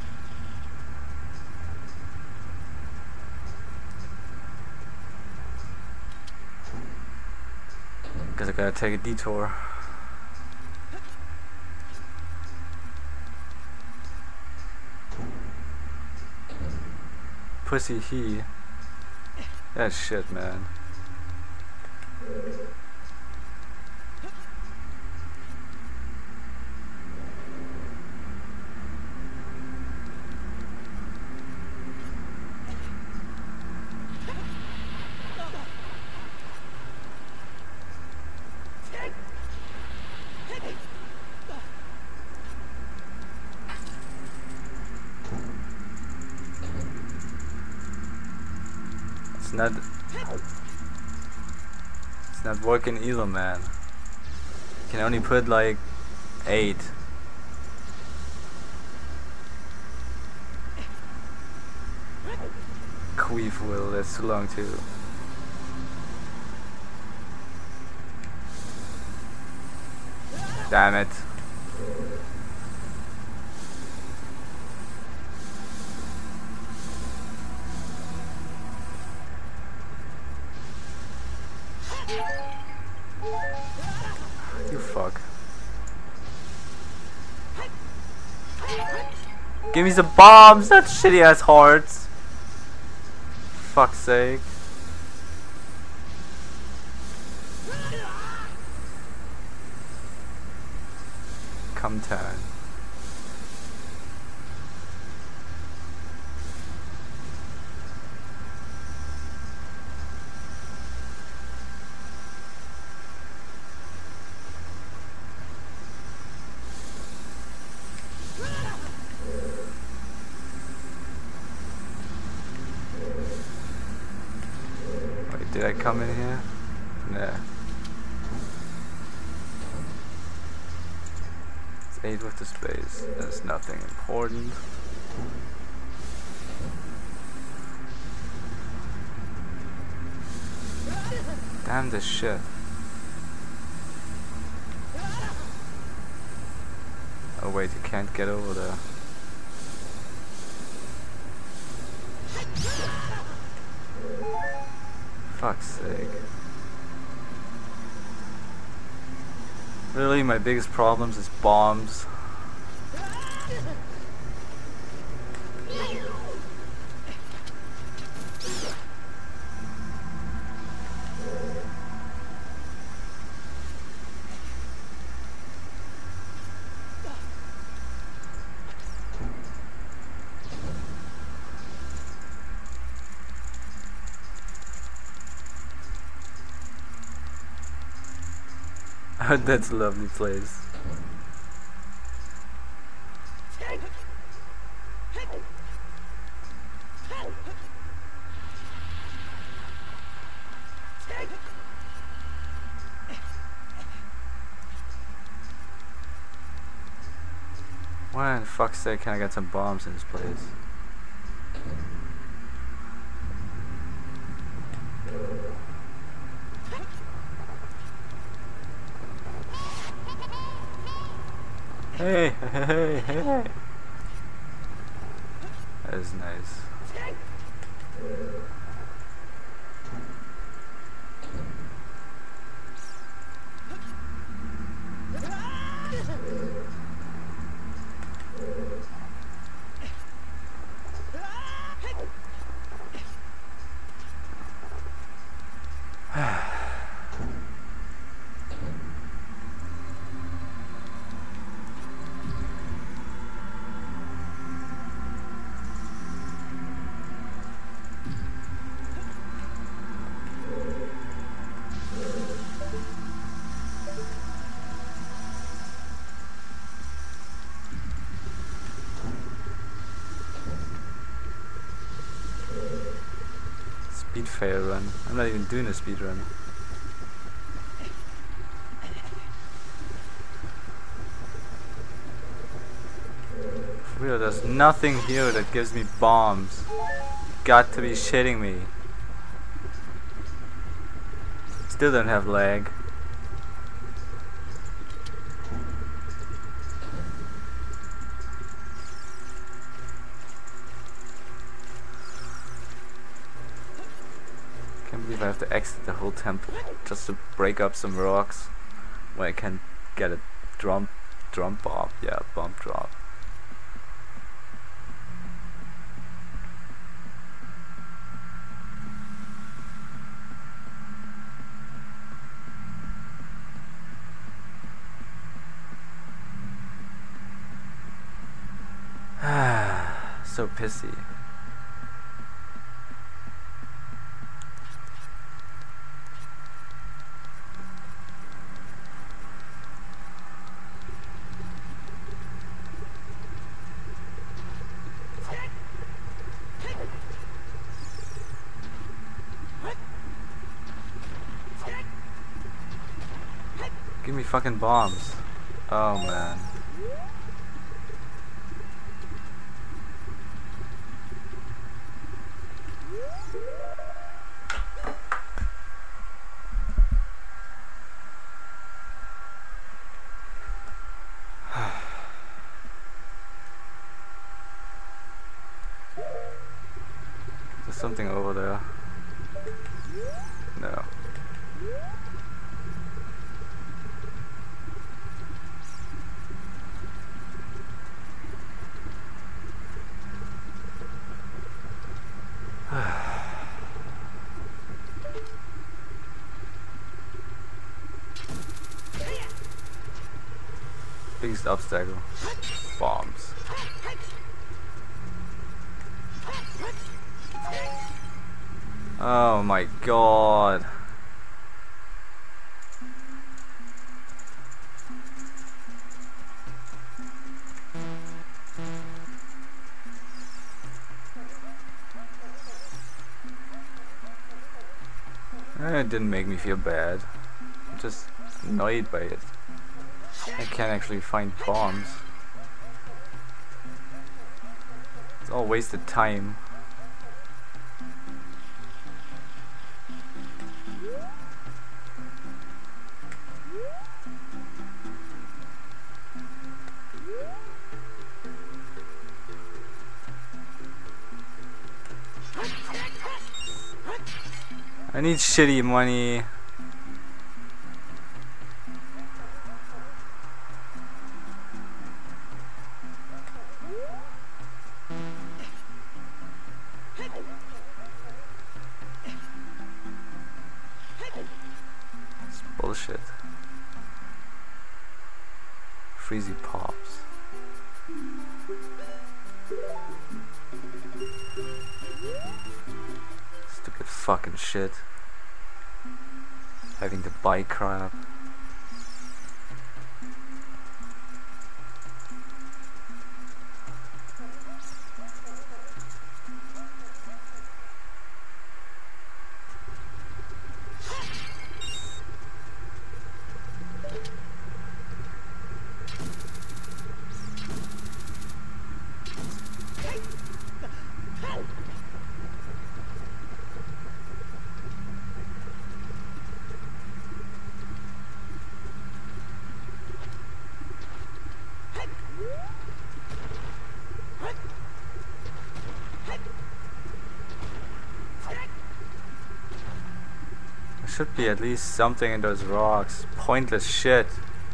Guess I gotta take a detour. Pussy he. That shit, man. It's not. It's not working either, man. You can only put like eight. Queef will. That's too long too. Damn it. You fuck. Give me some bombs, not shitty ass hearts. Fuck's sake. Come turn. Wait, did I come in here? Nah. Eight with the space. That's nothing important. Damn this shit. Oh wait, you can't get over there. Fuck's sake. Really, my biggest problems is bombs. That's a lovely place. Why in fuck's sake can I get some bombs in this place? Hey, hey, hey, hey. That is nice. Speed fail run. I'm not even doing a speed run. For real, there's nothing here that gives me bombs. Got to be shitting me. Still don't have lag. Can't believe I have to exit the whole temple just to break up some rocks where I can get a drum drum bomb. Yeah, bomb drop. So pissy. Give me fucking bombs. Oh man. There's something over there. No. Biggest obstacle. Bombs. Oh my god. It didn't make me feel bad. I'm just annoyed by it. I can't actually find bombs. It's all wasted time. I need shitty money. It's bullshit. Freezy pops. Stupid fucking shit. Having to buy crap. Should be at least something in those rocks. Pointless shit.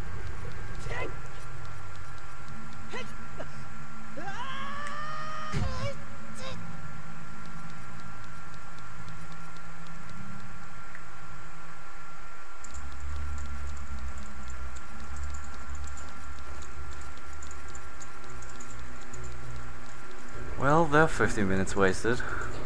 Well, they're fifty minutes wasted.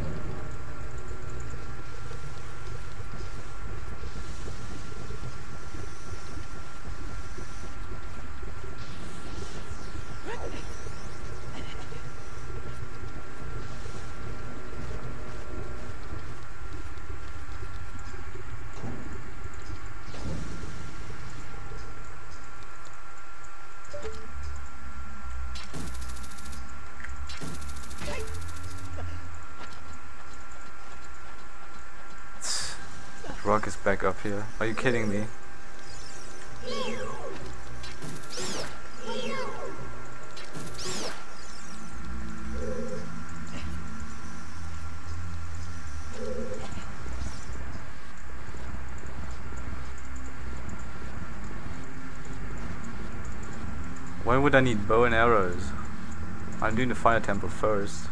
Rock is back up here. Are you kidding me? Why would I need bow and arrows? I'm doing the fire temple first.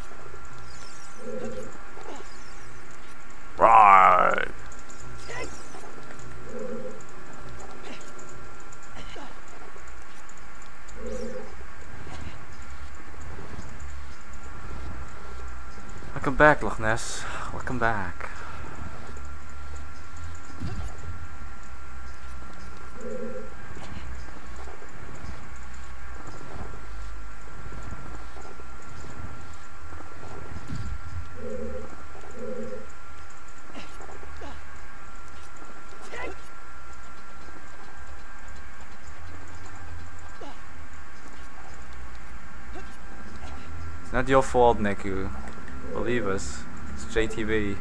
Right. Welcome back, Loch Ness. Welcome back. It's not your fault, Neku. Believe us. It's J T V.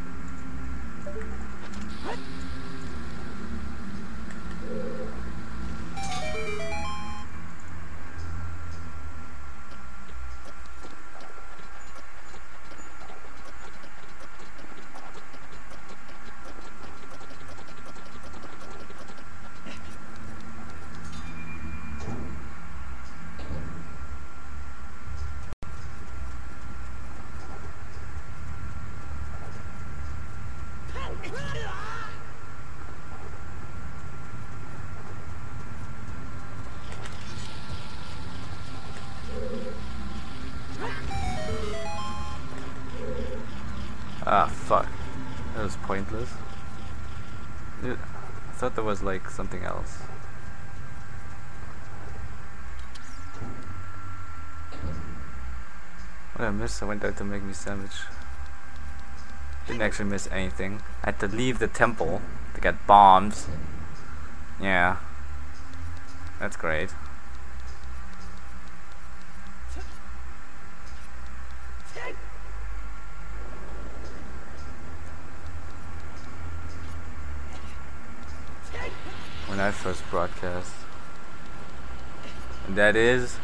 Ah, fuck. That was pointless. Dude, I thought there was like something else. What did I miss? I went out to make me sandwich. Didn't actually miss anything. I had to leave the temple to get bombs. Yeah. That's great. When I first broadcast. And that is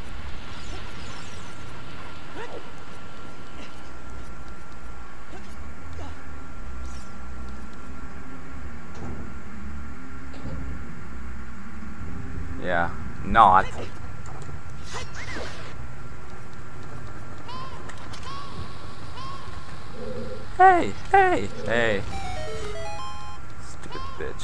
yeah, not. Hey, hey, hey. Stupid bitch.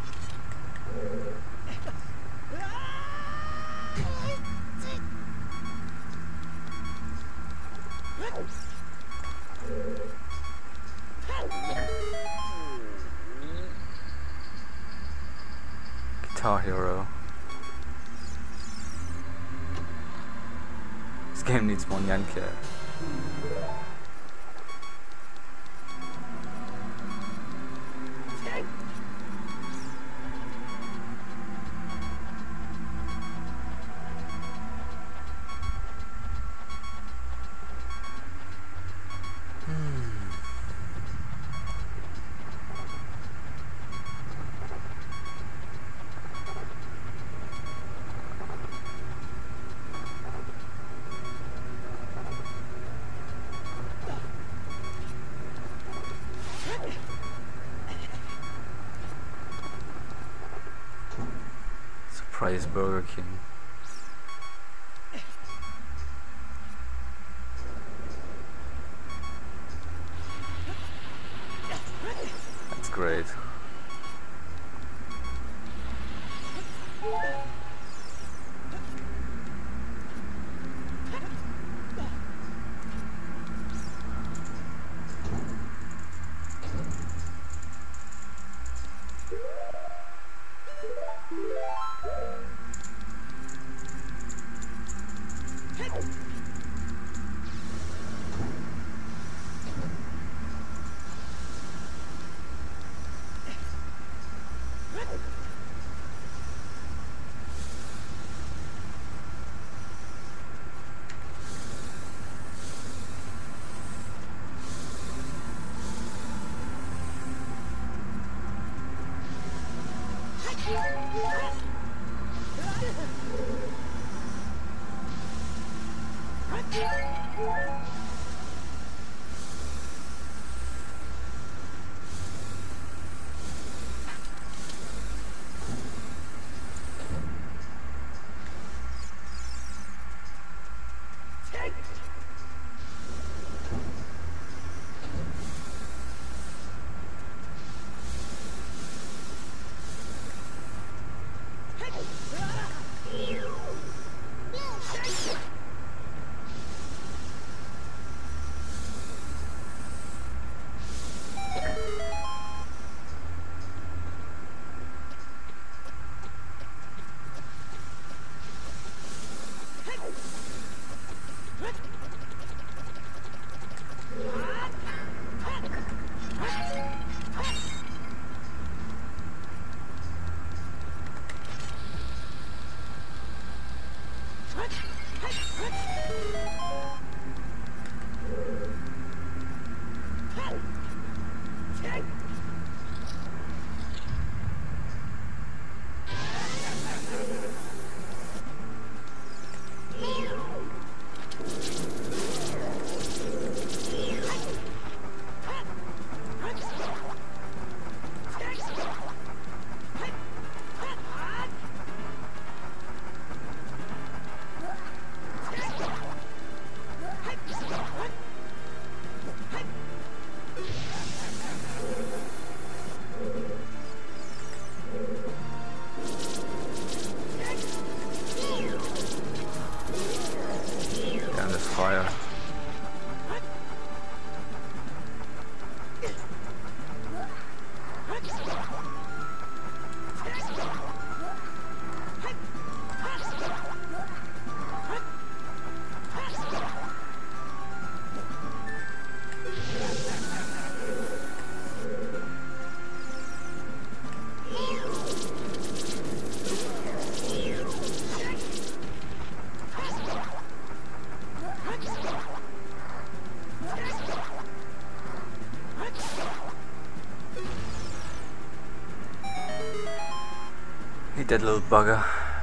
Guitar Hero. This game needs more Nyanke. Surprise Burger King. That's great. Hey, dead little bugger.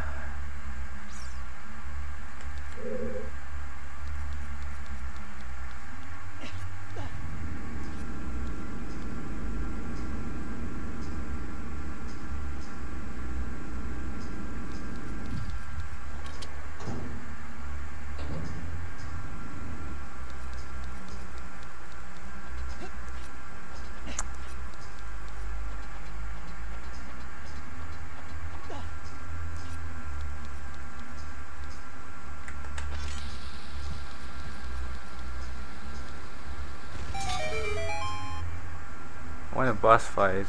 I want a boss fight.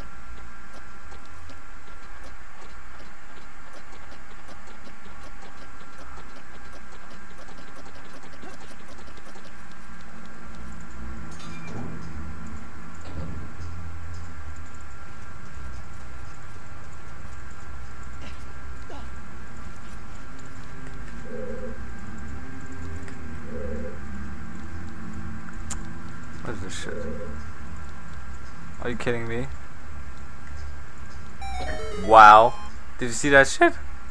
What is this shit? Are you kidding me? Wow. Did you see that shit?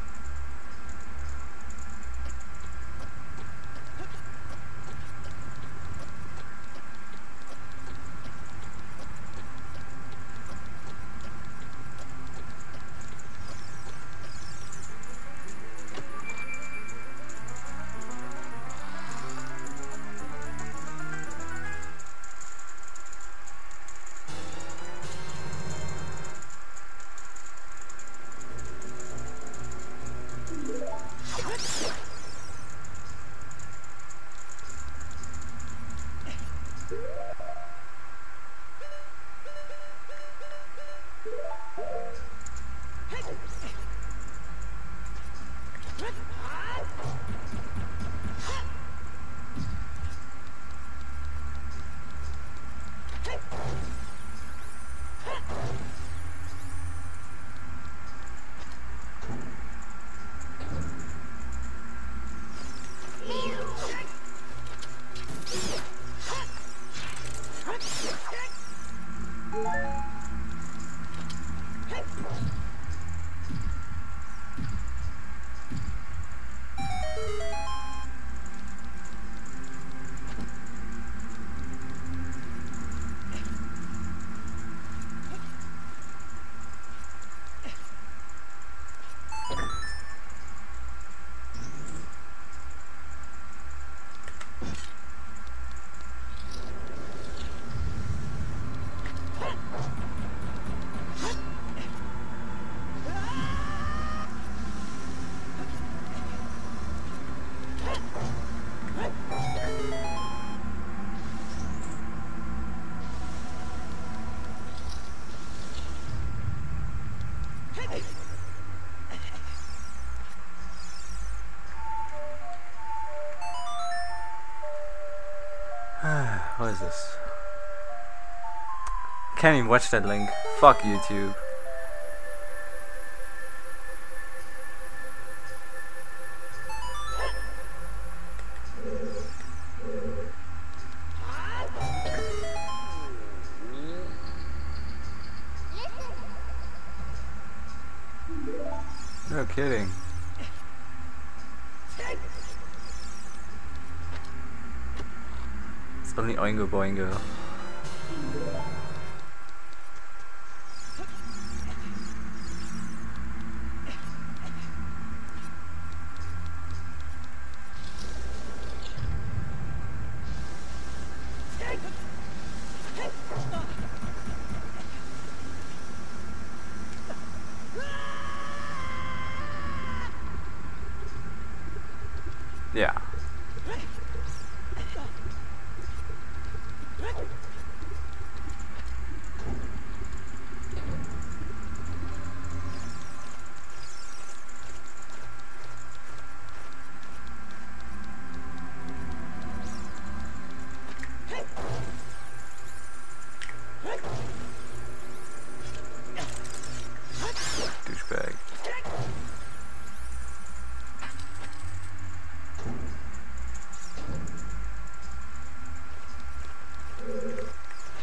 What is this? Can't even watch that link. Fuck YouTube. No kidding. It's only Oingo Boingo. Yeah. Douchebag.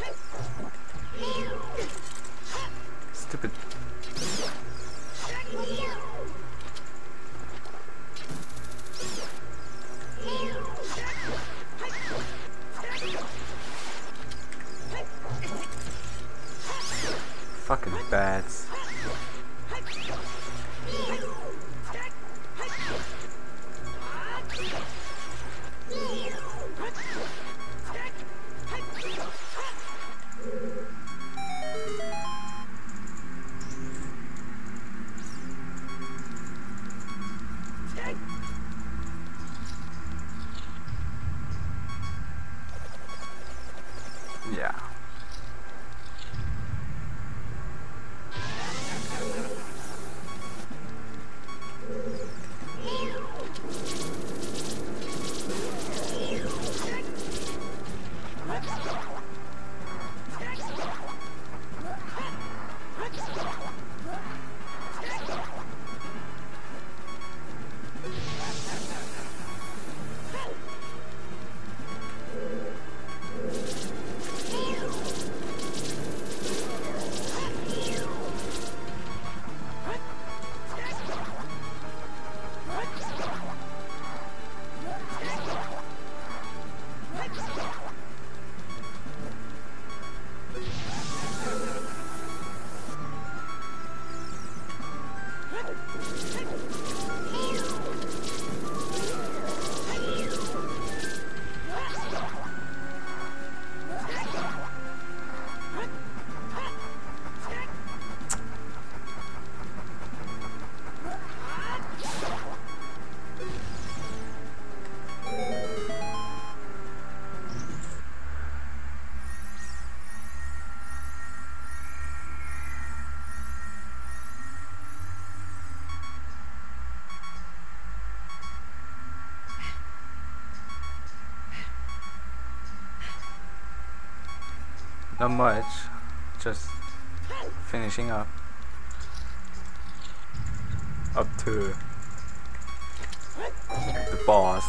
Stupid. Fucking bats. Yeah. Not much, just finishing up. Up to the boss.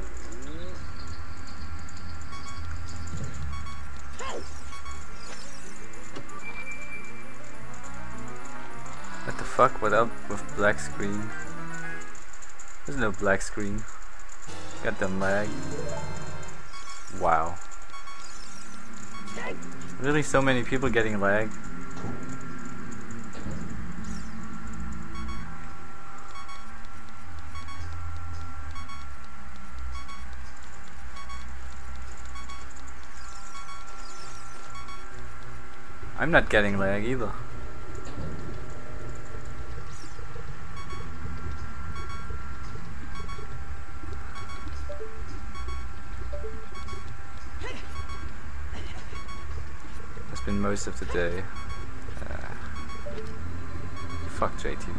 What the fuck? What up with black screen? There's no black screen. Got the lag. Wow. Really, so many people getting lag? I'm not getting lag either. It's been most of the day. Uh, fuck J T V.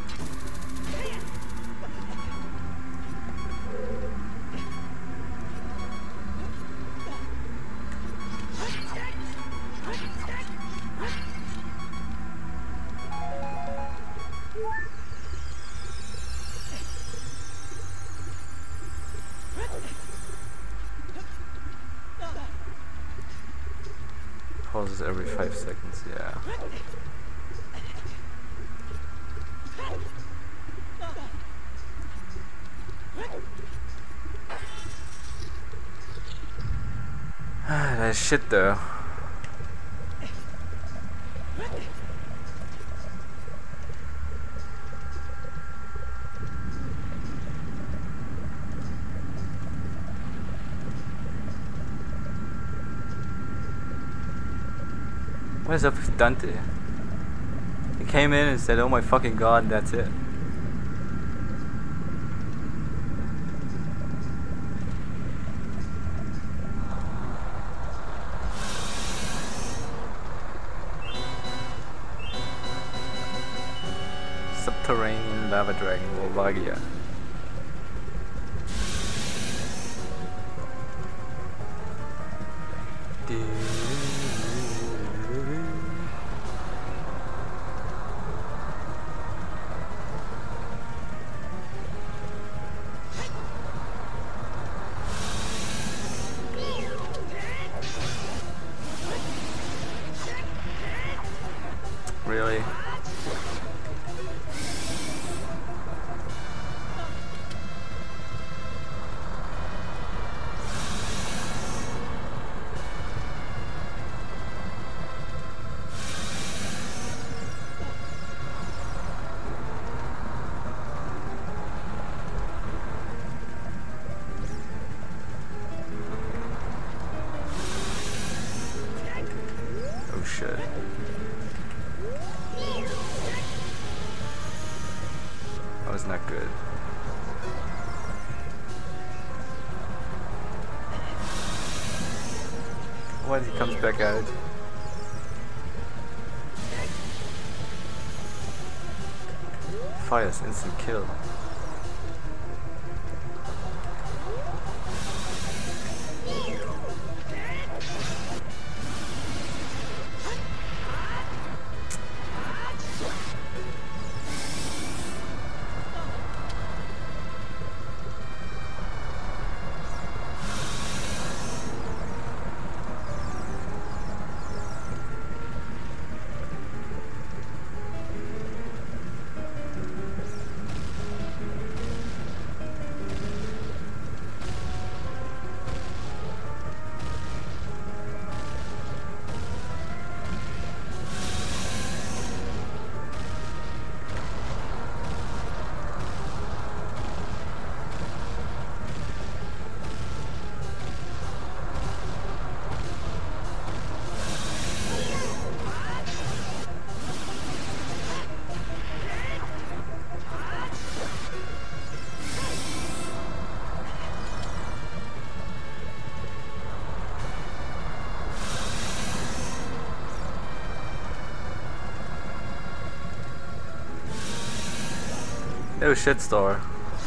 Pauses every five seconds, yeah. That's shit though. What is up with Dante? He came in and said, "Oh my fucking god," and that's it. Subterranean lava dragon, Volvagia. Really? That was not good. What? He comes back out. Fires instant kill. No shit star.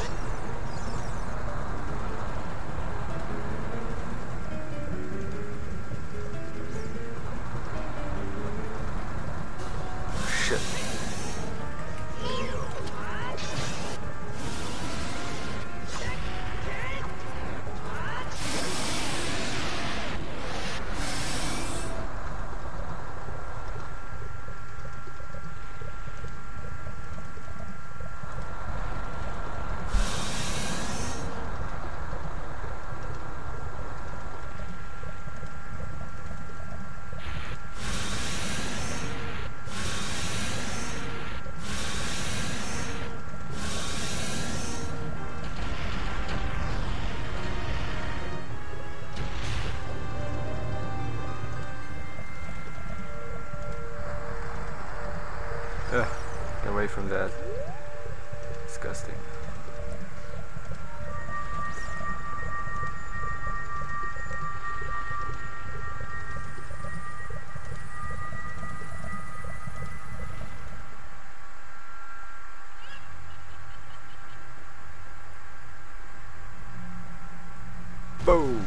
Shit. Ugh, get away from that. Disgusting. Boom.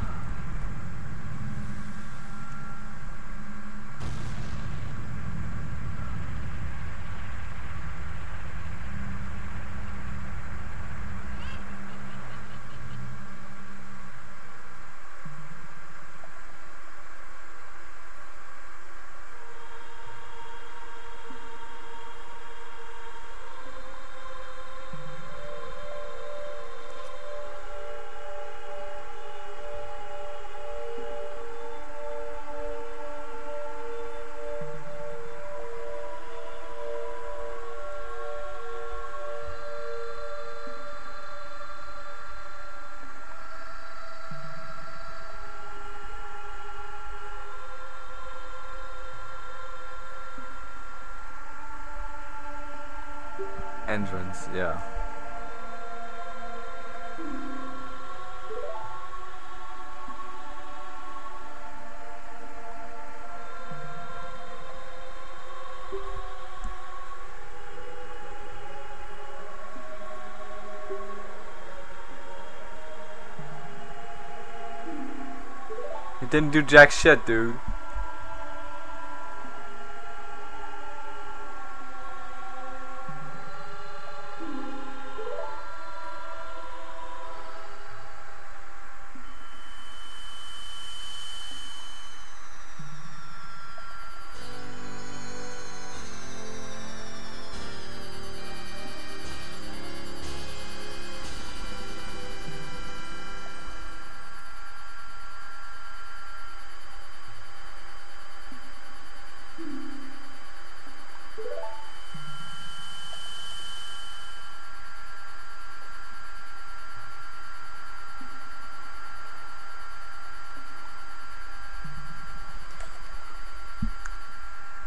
Entrance, yeah. He didn't do jack shit, dude.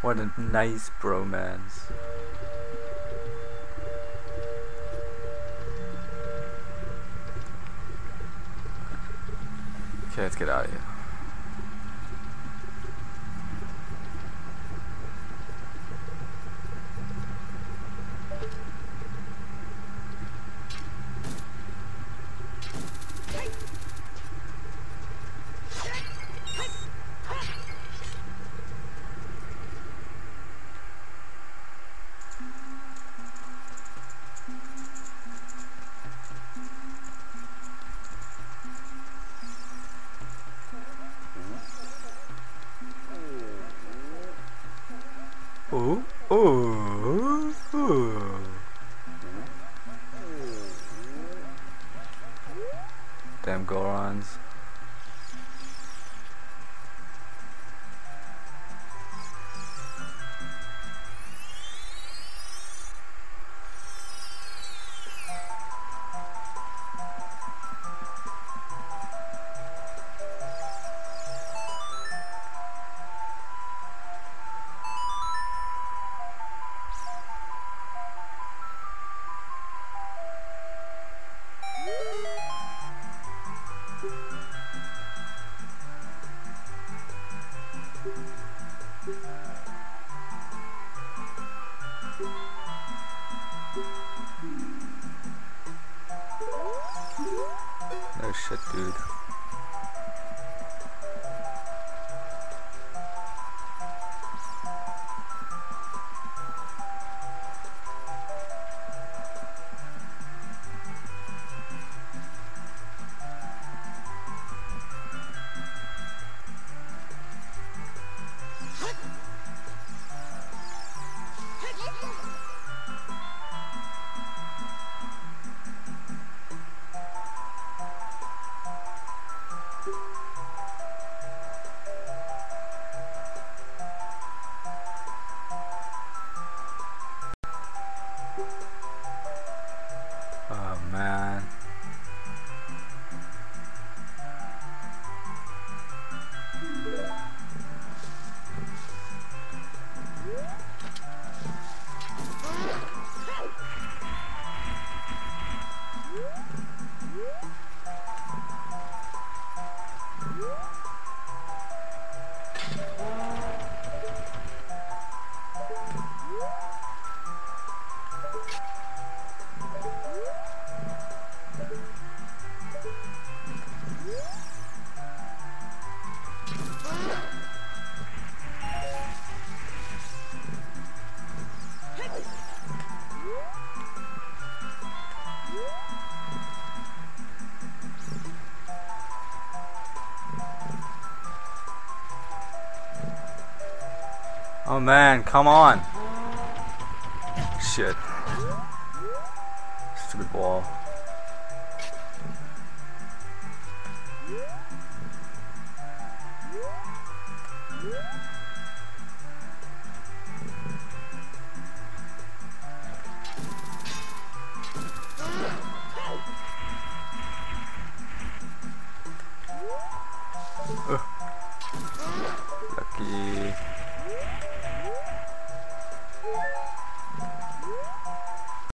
What a nice bromance. Okay, let's get out of here. Ooh, ooh, ooh. Damn Gorons. No shit, dude. Oh man. Oh man, come on. Shit. Stupid wall.